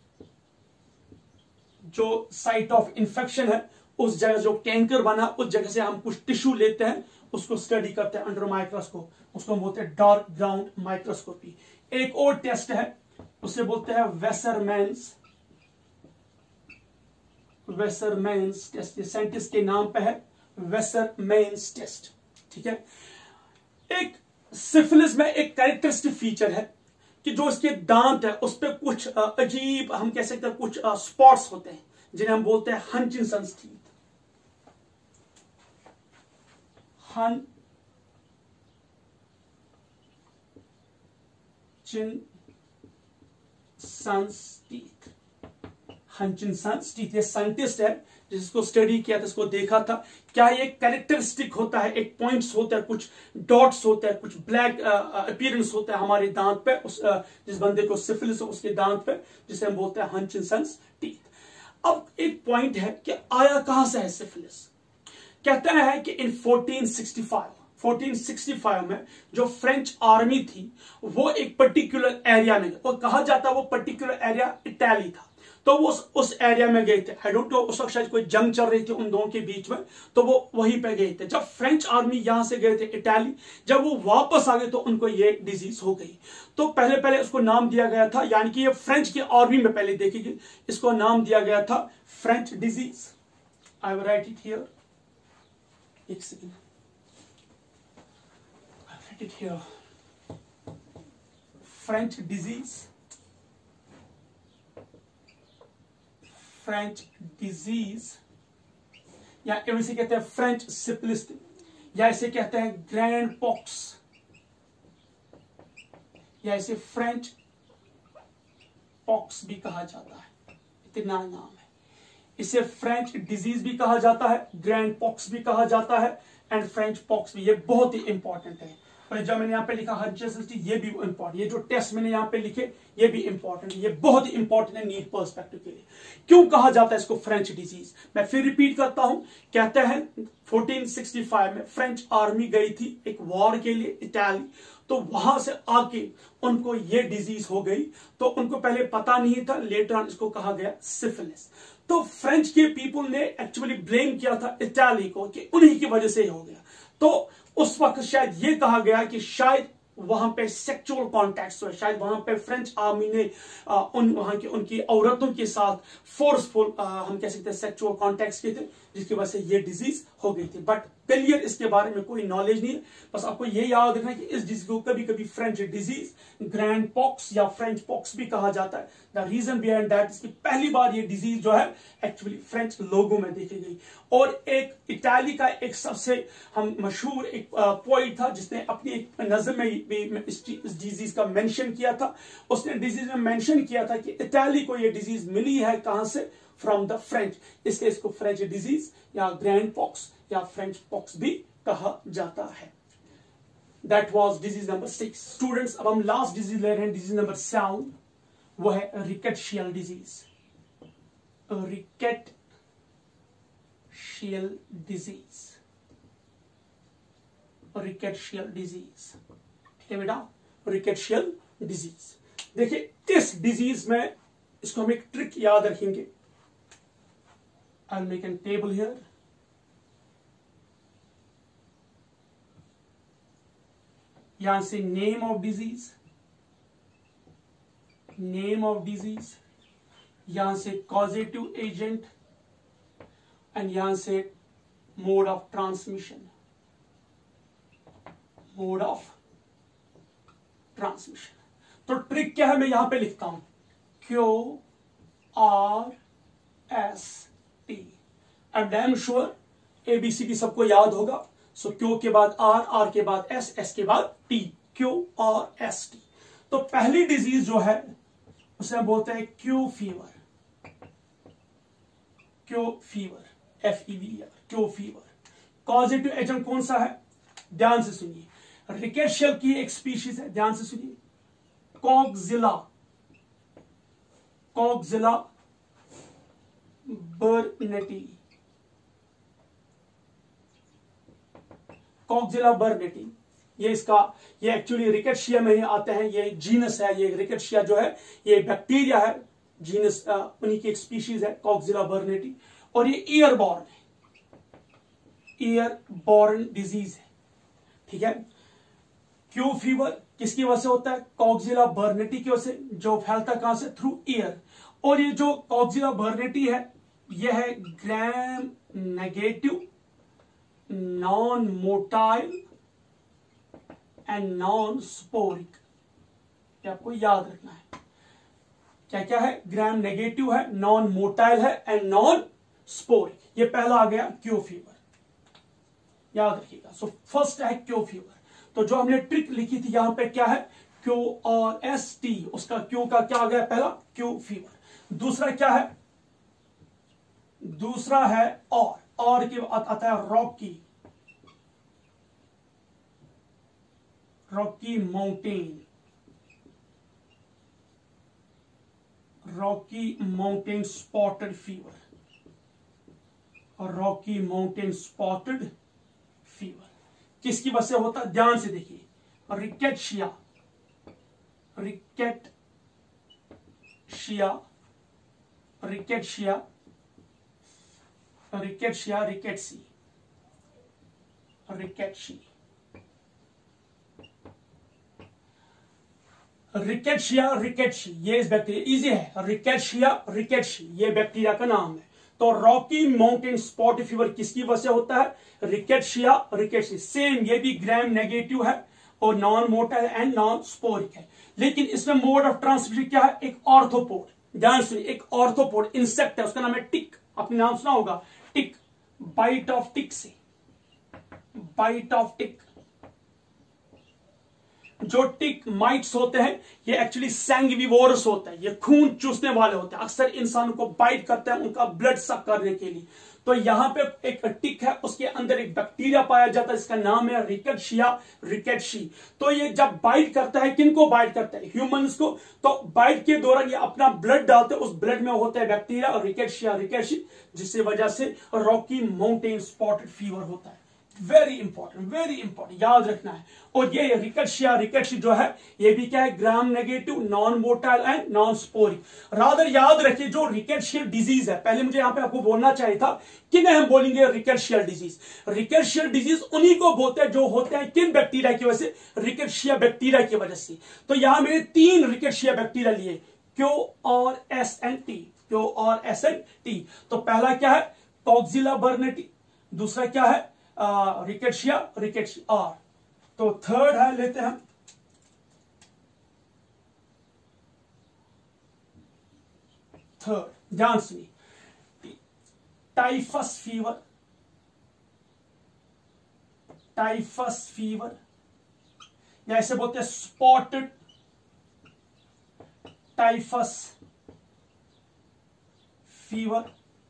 जो साइट ऑफ इंफेक्शन है उस जगह जो कैंकर बना उस जगह से हम कुछ टिश्यू लेते हैं, उसको स्टडी करते हैं अंडर माइक्रोस्कोप, उसको हम बोलते हैं डार्क ग्राउंड माइक्रोस्कोपी। एक और टेस्ट है उसे बोलते हैं वेसरमैन्स वेसरमैन्स टेस्ट। ये साइंटिस्ट के नाम पे है, वेसरमैन्स टेस्ट। ठीक है। एक सिफिलिस में एक कैरेक्टरिस्टिक फीचर है कि जो इसके दांत है उस पर कुछ अजीब, हम कह सकते हैं कुछ स्पॉट्स होते हैं जिन्हें हम बोलते हैं Hutchinson's teeth. Hutchinson's teeth Hutchinson's teeth ये साइंटिस्ट है जिसको स्टडी किया था, इसको देखा था क्या ये कैरेक्टरिस्टिक होता है, एक पॉइंट्स होता है, कुछ डॉट्स होते हैं, कुछ ब्लैक अपीयरेंस होता है हमारे दांत पे, उस uh, जिस बंदे को सिफिलिस हो उसके दांत पे, जिसे हम बोलते हैं हंचिंसन्स टीथ। अब एक पॉइंट है कि आया कहां से है सिफिलिस। कहता है कि इन फोर्टीन सिक्सटी फाइव में जो फ्रेंच आर्मी थी वो एक पर्टिकुलर एरिया में, और कहा जाता है वो पर्टिकुलर एरिया इटाली था, तो वो उस, उस एरिया में गए थे। आई डोंट नो उस वक्त शायद कोई जंग चल रही थी उन दोनों के बीच में, तो वो वहीं पे गए थे। जब फ्रेंच आर्मी यहां से गए थे इटाली, जब वो वापस आ गए तो उनको ये डिजीज हो गई। तो पहले पहले उसको नाम दिया गया था, यानी कि ये फ्रेंच की आर्मी में पहले देखी गई, इसको नाम दिया गया था French disease. I will write it here, एक second, I write it here, French disease French disease या इसे कहते हैं फ्रेंच सिफिलिस, या इसे कहते हैं ग्रैंड पॉक्स, या इसे फ्रेंच पॉक्स भी कहा जाता है, इतना नाम है। इसे फ्रेंच डिजीज भी कहा जाता है, ग्रैंड पॉक्स भी कहा जाता है, एंड फ्रेंच पॉक्स भी। ये बहुत ही इंपॉर्टेंट है। और जब मैंने यहाँ पे लिखा हंचिंसन्स टीथ, ये भी इंपॉर्टेंट, ये जो टेस्ट मैंने यहाँ पे लिखे ये भी इंपॉर्टेंट है, ये बहुत ही इंपॉर्टेंट है नीट पर्सपेक्टिव के लिए। क्यों कहा जाता है इसको फ्रेंच डिजीज? मैं फिर रिपीट करता हूं, कहते हैं फोर्टीन सिक्सटी फाइव में फ्रेंच आर्मी गई थी एक वॉर के लिए इटाली, तो वहां से आके उनको ये डिजीज हो गई, तो उनको पहले पता नहीं था, लेटर ऑन इसको कहा गया सिफिलिस। तो फ्रेंच के पीपल ने एक्चुअली ब्लेम किया था इटाली को कि उन्हीं की वजह से हो गया। तो उस वक्त शायद ये कहा गया कि शायद वहां पे सेक्सुअल कॉन्टैक्ट हुए, शायद वहां पे फ्रेंच आर्मी ने आ, उन वहां की उनकी औरतों के साथ फोर्सफुल हम कह सकते हैं सेक्सुअल कॉन्टैक्ट किए थे, जिसकी वजह से ये डिजीज हो गई थी। बट क्लियर इसके बारे में कोई नॉलेज नहीं है। बस आपको ये याद रखना है कि इस डिजीज को कभी कभी फ्रेंच डिजीज, ग्रैंड पॉक्स या फ्रेंच पॉक्स भी कहा जाता है। द रीजन बिहाइंड दैट, इसकी पहली बार ये डिजीज जो है एक्चुअली फ्रेंच लोगों में देखी गई। और एक इटाली का एक सबसे हम मशहूर एक पोइट था जिसने अपनी एक नज़म में भी इस डिजीज का मेंशन किया था। उसने डिजीज में मेंशन किया था कि इटाली को ये डिजीज मिली है कहां से, फ्रॉम द फ्रेंच, इसलिए इसको फ्रेंच डिजीज या ग्रैंड पॉक्स या फ्रेंच पॉक्स भी कहा जाता है। That was disease number six. Students, अब हम लास्ट डिजीज ले रहे हैं, डिजीज नंबर सेवन, वो है rickettsial disease. Rickettsial disease, rickettsial disease, ठीक है बेटा, रिकेट्शियल डिजीज। देखिए इस डिजीज में इसको हम एक ट्रिक याद रखेंगे। I'll make a table here. यहां से name of disease, name of disease, यहां से कॉजेटिव एजेंट एंड यहां से mode of transmission, mode of transmission. तो ट्रिक क्या है, मैं यहां पे लिखता हूं Q R S T. I am damn sure A B C D सबको याद होगा। सो क्यू के बाद आर, आर के बाद एस, एस के बाद T, Q R S T. तो पहली डिजीज जो है उसे हम बोलते हैं Q fever, Q fever, F E V R, Q fever. Causative agent कौन सा है, ध्यान से सुनिए, रिकेट्शियल की एक स्पीशीज है, ध्यान से सुनिए, कॉक्सिला, कॉक्सिला बर्नेटी, कॉक्सिला बर्नेटी। ये इसका ये एक्चुअली रिकेट्शिया में ही आते हैं, ये जीनस है, ये रिकेट्शिया जो है ये बैक्टीरिया है, जीनस उन्हीं की एक स्पीशीज है कॉक्सिला बर्नेटी। और ये ईयरबॉर्न है, ईयरबॉर्न डिजीज है, ठीक है। क्यू फीवर किसकी वजह से होता है, कॉक्सिला बर्नेटी की वजह से, जो फैलता कहां से, थ्रू ईयर। और ये जो कॉक्सिला बर्नेटी है यह है gram negative, non motile and non sporic. ये आपको याद रखना है, क्या क्या है, ग्राम नेगेटिव है, नॉन मोटाइल है एंड नॉन स्पोरिक। ये पहला आ गया क्यू फीवर, याद रखिएगा। सो फर्स्ट है क्यू फीवर। तो जो हमने ट्रिक लिखी थी यहां पे क्या है, क्यू और एस टी, उसका क्यू का क्या आ गया, पहला क्यू फीवर। दूसरा क्या है, दूसरा है और, और के आता है Rocky, Rocky Mountain, Rocky Mountain spotted fever, और रॉकी माउंटेन स्पॉटेड फीवर किसकी वजह से होता है, ध्यान से देखिए, rickettsia, rickettsia, rickettsia, rickettsia, रिकेट्सी, रिकेट्शी, rickettsia, रिकेट्शी, ये इस बैक्टीरिया, इजी है, रिकेट्शिया, रिकेट्शी, ये बैक्टीरिया का नाम है। तो रॉकी माउंटेन स्पॉट फीवर किसकी वजह से होता है, रिकेट्शिया, रिकेट्शी। सेम ये भी ग्राम नेगेटिव है और non motile and non sporic है, लेकिन इसमें मोड ऑफ ट्रांसमिशन क्या है, एक ऑर्थोपोड। ध्यान सुनिए, एक ऑर्थोपोड इंसेक्ट है, उसका नाम है टिक, आपने नाम सुना होगा, टिक, बाइट ऑफ टिक से, बाइट ऑफ टिक। जो टिक माइट्स होते हैं ये एक्चुअली सैंग्विवोरस होते हैं, ये खून चूसने वाले होते हैं, अक्सर इंसानों को बाइट करते हैं उनका ब्लड सक करने के लिए। तो यहां पे एक टिक है, उसके अंदर एक बैक्टीरिया पाया जाता है, इसका नाम है रिकेट्शिया, रिकेट्शी। तो ये जब बाइट करता है, किनको बाइट करता है, ह्यूमंस को। तो बाइट के दौरान ये अपना ब्लड डालते हैं, उस ब्लड में होता है बैक्टीरिया, रिकेट्शिया, रिकेट्शी, जिसकी वजह से रॉकी माउंटेन स्पॉटेड फीवर होता है। वेरी इंपॉर्टेंट, वेरी इंपॉर्टेंट, याद रखना है। और ये रिकेट्शिया रिकेट्शी जो है ये भी क्या है, gram negative, non motile and non sporic. Rather याद रखिए जो रिकेट्शियल डिजीज है, पहले मुझे यहां पे आपको बोलना चाहिए था किन हम बोलेंगे रिकेट्शियल डिजीज। रिकेट्शियल डिजीज उन्हीं को बोलते हैं जो होते हैं किन बैक्टीरिया की वजह से, रिकेट्शिया बैक्टीरिया की वजह से। तो यहां मैंने तीन रिकेट्शिया बैक्टीरिया लिए, क्यू और एस एंड टी, क्यू और एस एंड टी। तो पहला क्या है, कॉक्सिला बर्नेटी, दूसरा क्या है रिकेट्शिया रिकेट्शिया आर, तो थर्ड है लेते हैं थर्ड, ध्यान सुनिए, टाइफस फीवर, टाइफस फीवर या ऐसे बोलते हैं स्पॉटेड टाइफस फीवर,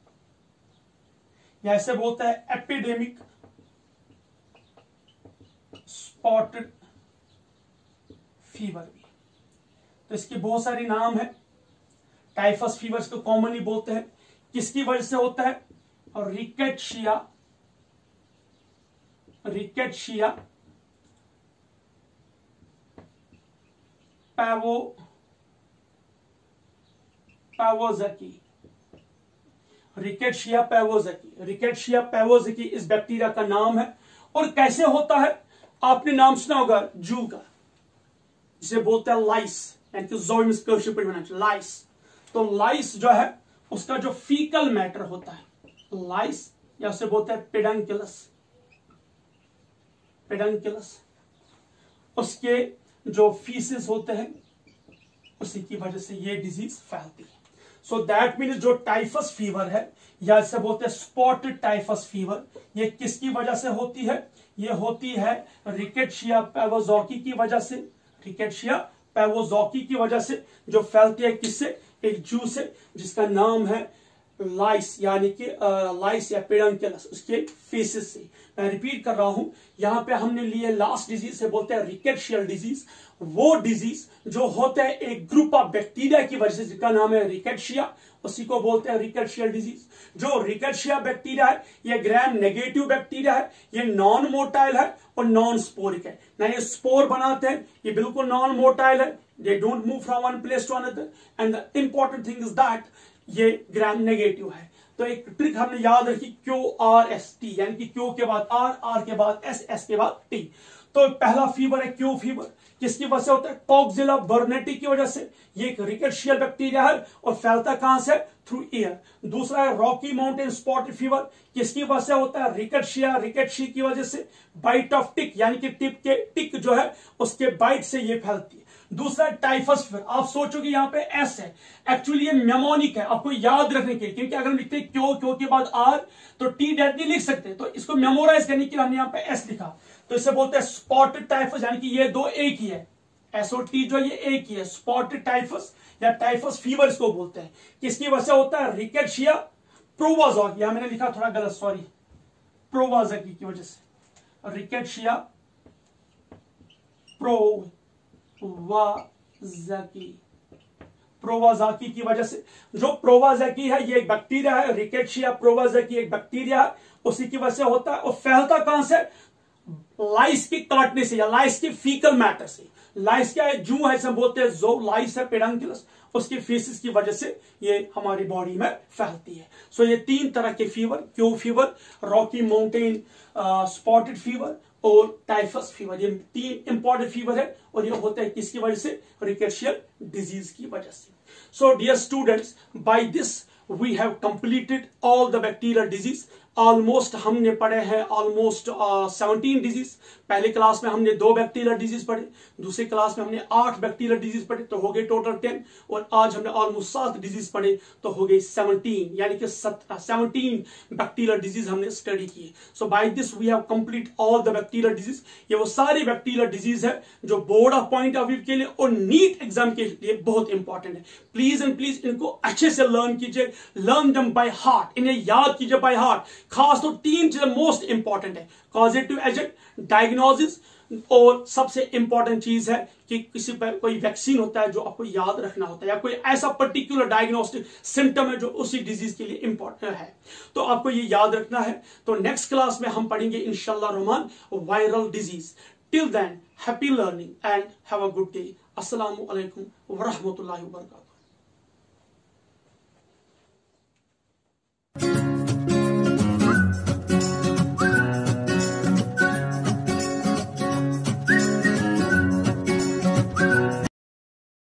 या ऐसे बोलते हैं एपिडेमिक स्पॉटेड फीवर भी। तो इसके बहुत सारे नाम है। टाइफस फीवर को कॉमनली बोलते हैं, किसकी वजह से होता है, और rickettsia rickettsia Pavo पैवोज़की, rickettsia पैवोज़की, rickettsia पैवोज़की इस बैक्टीरिया का नाम है। और कैसे होता है, आपने नाम सुना होगा जू का, जिसे बोलते हैं लाइस, यानी कि ज़ोइमस कर्शिप लाइस। तो लाइस जो है उसका जो फीकल मैटर होता है, लाइस या उसे बोलते हैं पेडंकुलस, पेडंकुलस, उसके जो फीसेस होते हैं उसी की वजह से ये डिजीज फैलती है। सो दैट मीन्स जो टाइफस फीवर है या इसे बोलते हैं स्पॉटेड टाइफस फीवर, ये किसकी वजह से होती है, ये होती है रिकेट्शिया पैवोज़की की वजह से, रिकेट्शिया पैवोज़की की वजह से, जो फैलती है किससे, एक जू से जिसका नाम है लाइस, यानी कि लाइस या पेडंकुलस, उसके फेसिस से। मैं रिपीट कर रहा हूं, यहां पे हमने लिए लास्ट डिजीज से बोलते हैं रिकेट्शियल डिजीज, वो डिजीज जो होता है एक ग्रुप ऑफ बैक्टीरिया की वजह से, जिसका नाम है रिकेट्शिया, उसी को बोलते हैं रिकेट्शियल डिजीज। जो रिकेट्शिया बैक्टीरिया है ये ग्राम नेगेटिव बैक्टीरिया है, ये नॉन मोटाइल है और नॉन स्पोरिक है। ना ये स्पोर बनाते हैं, ये बिल्कुल नॉन मोटाइल है, they don't move from one place to another, and the important thing is that ये ग्राम नेगेटिव है। तो एक ट्रिक हमने याद रखी, क्यू आर एस टी, यानी कि क्यू के बाद आर, आर के बाद एस, एस के बाद टी। तो पहला फीवर है क्यू फीवर, किसकी वजह से होता है, कॉक्सिला बर्नेटी की वजह से। ये एक रिकेट्शियल बैक्टीरिया है और फैलता कहां से, थ्रू एयर। दूसरा है रॉकी माउंटेन स्पॉटेड फीवर, किसकी वजह से होता है, रिकेट्शिया रिकेट्शी की वजह से, बाइट ऑफ टिक, यानी कि टिप के टिक जो है उसके बाइट से ये फैलती है। दूसरा टाइफस फीवर, आप सोचोगे यहां पे एस है, एक्चुअली ये मेमोनिक है, आपको याद रखने के लिए, क्योंकि अगर हम लिखते हैं क्यों, क्यों के बाद आर तो टी डायरेक्टली लिख सकते, तो इसको मेमोराइज करने के लिए हमने यहां पे एस लिखा। तो इसे बोलते हैं स्पॉटेड टाइफस, यानी कि ये दो एक ही है, एस और टी जो ये एक ही है। स्पॉटेड टाइफस या टाइफस फीवर इसको बोलते हैं, किसकी वजह से होता है, रिकेट्शिया प्रोवाज़की, यहां मैंने लिखा थोड़ा गलत, सॉरी, प्रोवाज़की की वजह से, रिकेट्शिया प्रो प्रोवाज़की, प्रोवाज़की की वजह से। जो प्रोवाज़की है ये एक बैक्टीरिया है, रिकेट्शिया प्रोवाज़की एक बैक्टीरिया है, उसी की वजह से होता है। और फैलता कहां से, लाइस के काटने से या लाइस के फीकल मैटर से। लाइस क्या है, जू है, सब बोलते हैं जो लाइस है पेडंकुलस, उसके फेसिस की वजह से ये हमारी बॉडी में फैलती है। सो ये तीन तरह के fever, Q fever, Rocky Mountain spotted fever और टाइफस फीवर, ये तीन इंपॉर्टेंट फीवर है और ये होता है किसकी वजह से, रिकेट्शियल डिजीज की वजह से। So dear students, by this we have completed all the bacterial disease. Almost हमने पढ़े हैं ऑलमोस्ट सेवनटीन डिजीज। पहले क्लास में हमने दो बैक्टीरियल डिजीज पढ़े, दूसरे क्लास में हमने आठ बैक्टीरियल डिजीज पढ़े, तो हो गए टोटल टेन। और आज हमने ऑलमोस्ट सात डिजीज पढ़े, तो हो गई सेवनटीन, यानी कि सेवनटीन बैक्टीरियल डिजीज हमने स्टडी किए। So by this we have complete all the bacterial disease. ये वो सारी बैक्टीरियल डिजीज है जो board of point of view के लिए और नीट एग्जाम के लिए बहुत इंपॉर्टेंट है। प्लीज एंड प्लीज इनको अच्छे से लर्न कीजिए, लर्न देम बाय हार्ट, इन्हें याद कीजिए बाय हार्ट। खास तो तीन चीजें मोस्ट इंपॉर्टेंट है, कॉजेटिव एजेंट, डायग्नोसिस, और सबसे इंपॉर्टेंट चीज है कि किसी पर कोई वैक्सीन होता है जो आपको याद रखना होता है, या कोई ऐसा पर्टिकुलर डायग्नोस्टिक सिम्टम है जो उसी डिजीज के लिए इंपॉर्टेंट है, तो आपको ये याद रखना है। तो नेक्स्ट क्लास में हम पढ़ेंगे इंशाल्लाह रहमान viral disease. Till then happy learning and have a good day. अस्सलामु अलैकुम व रहमतुल्लाहि व बरकातहू।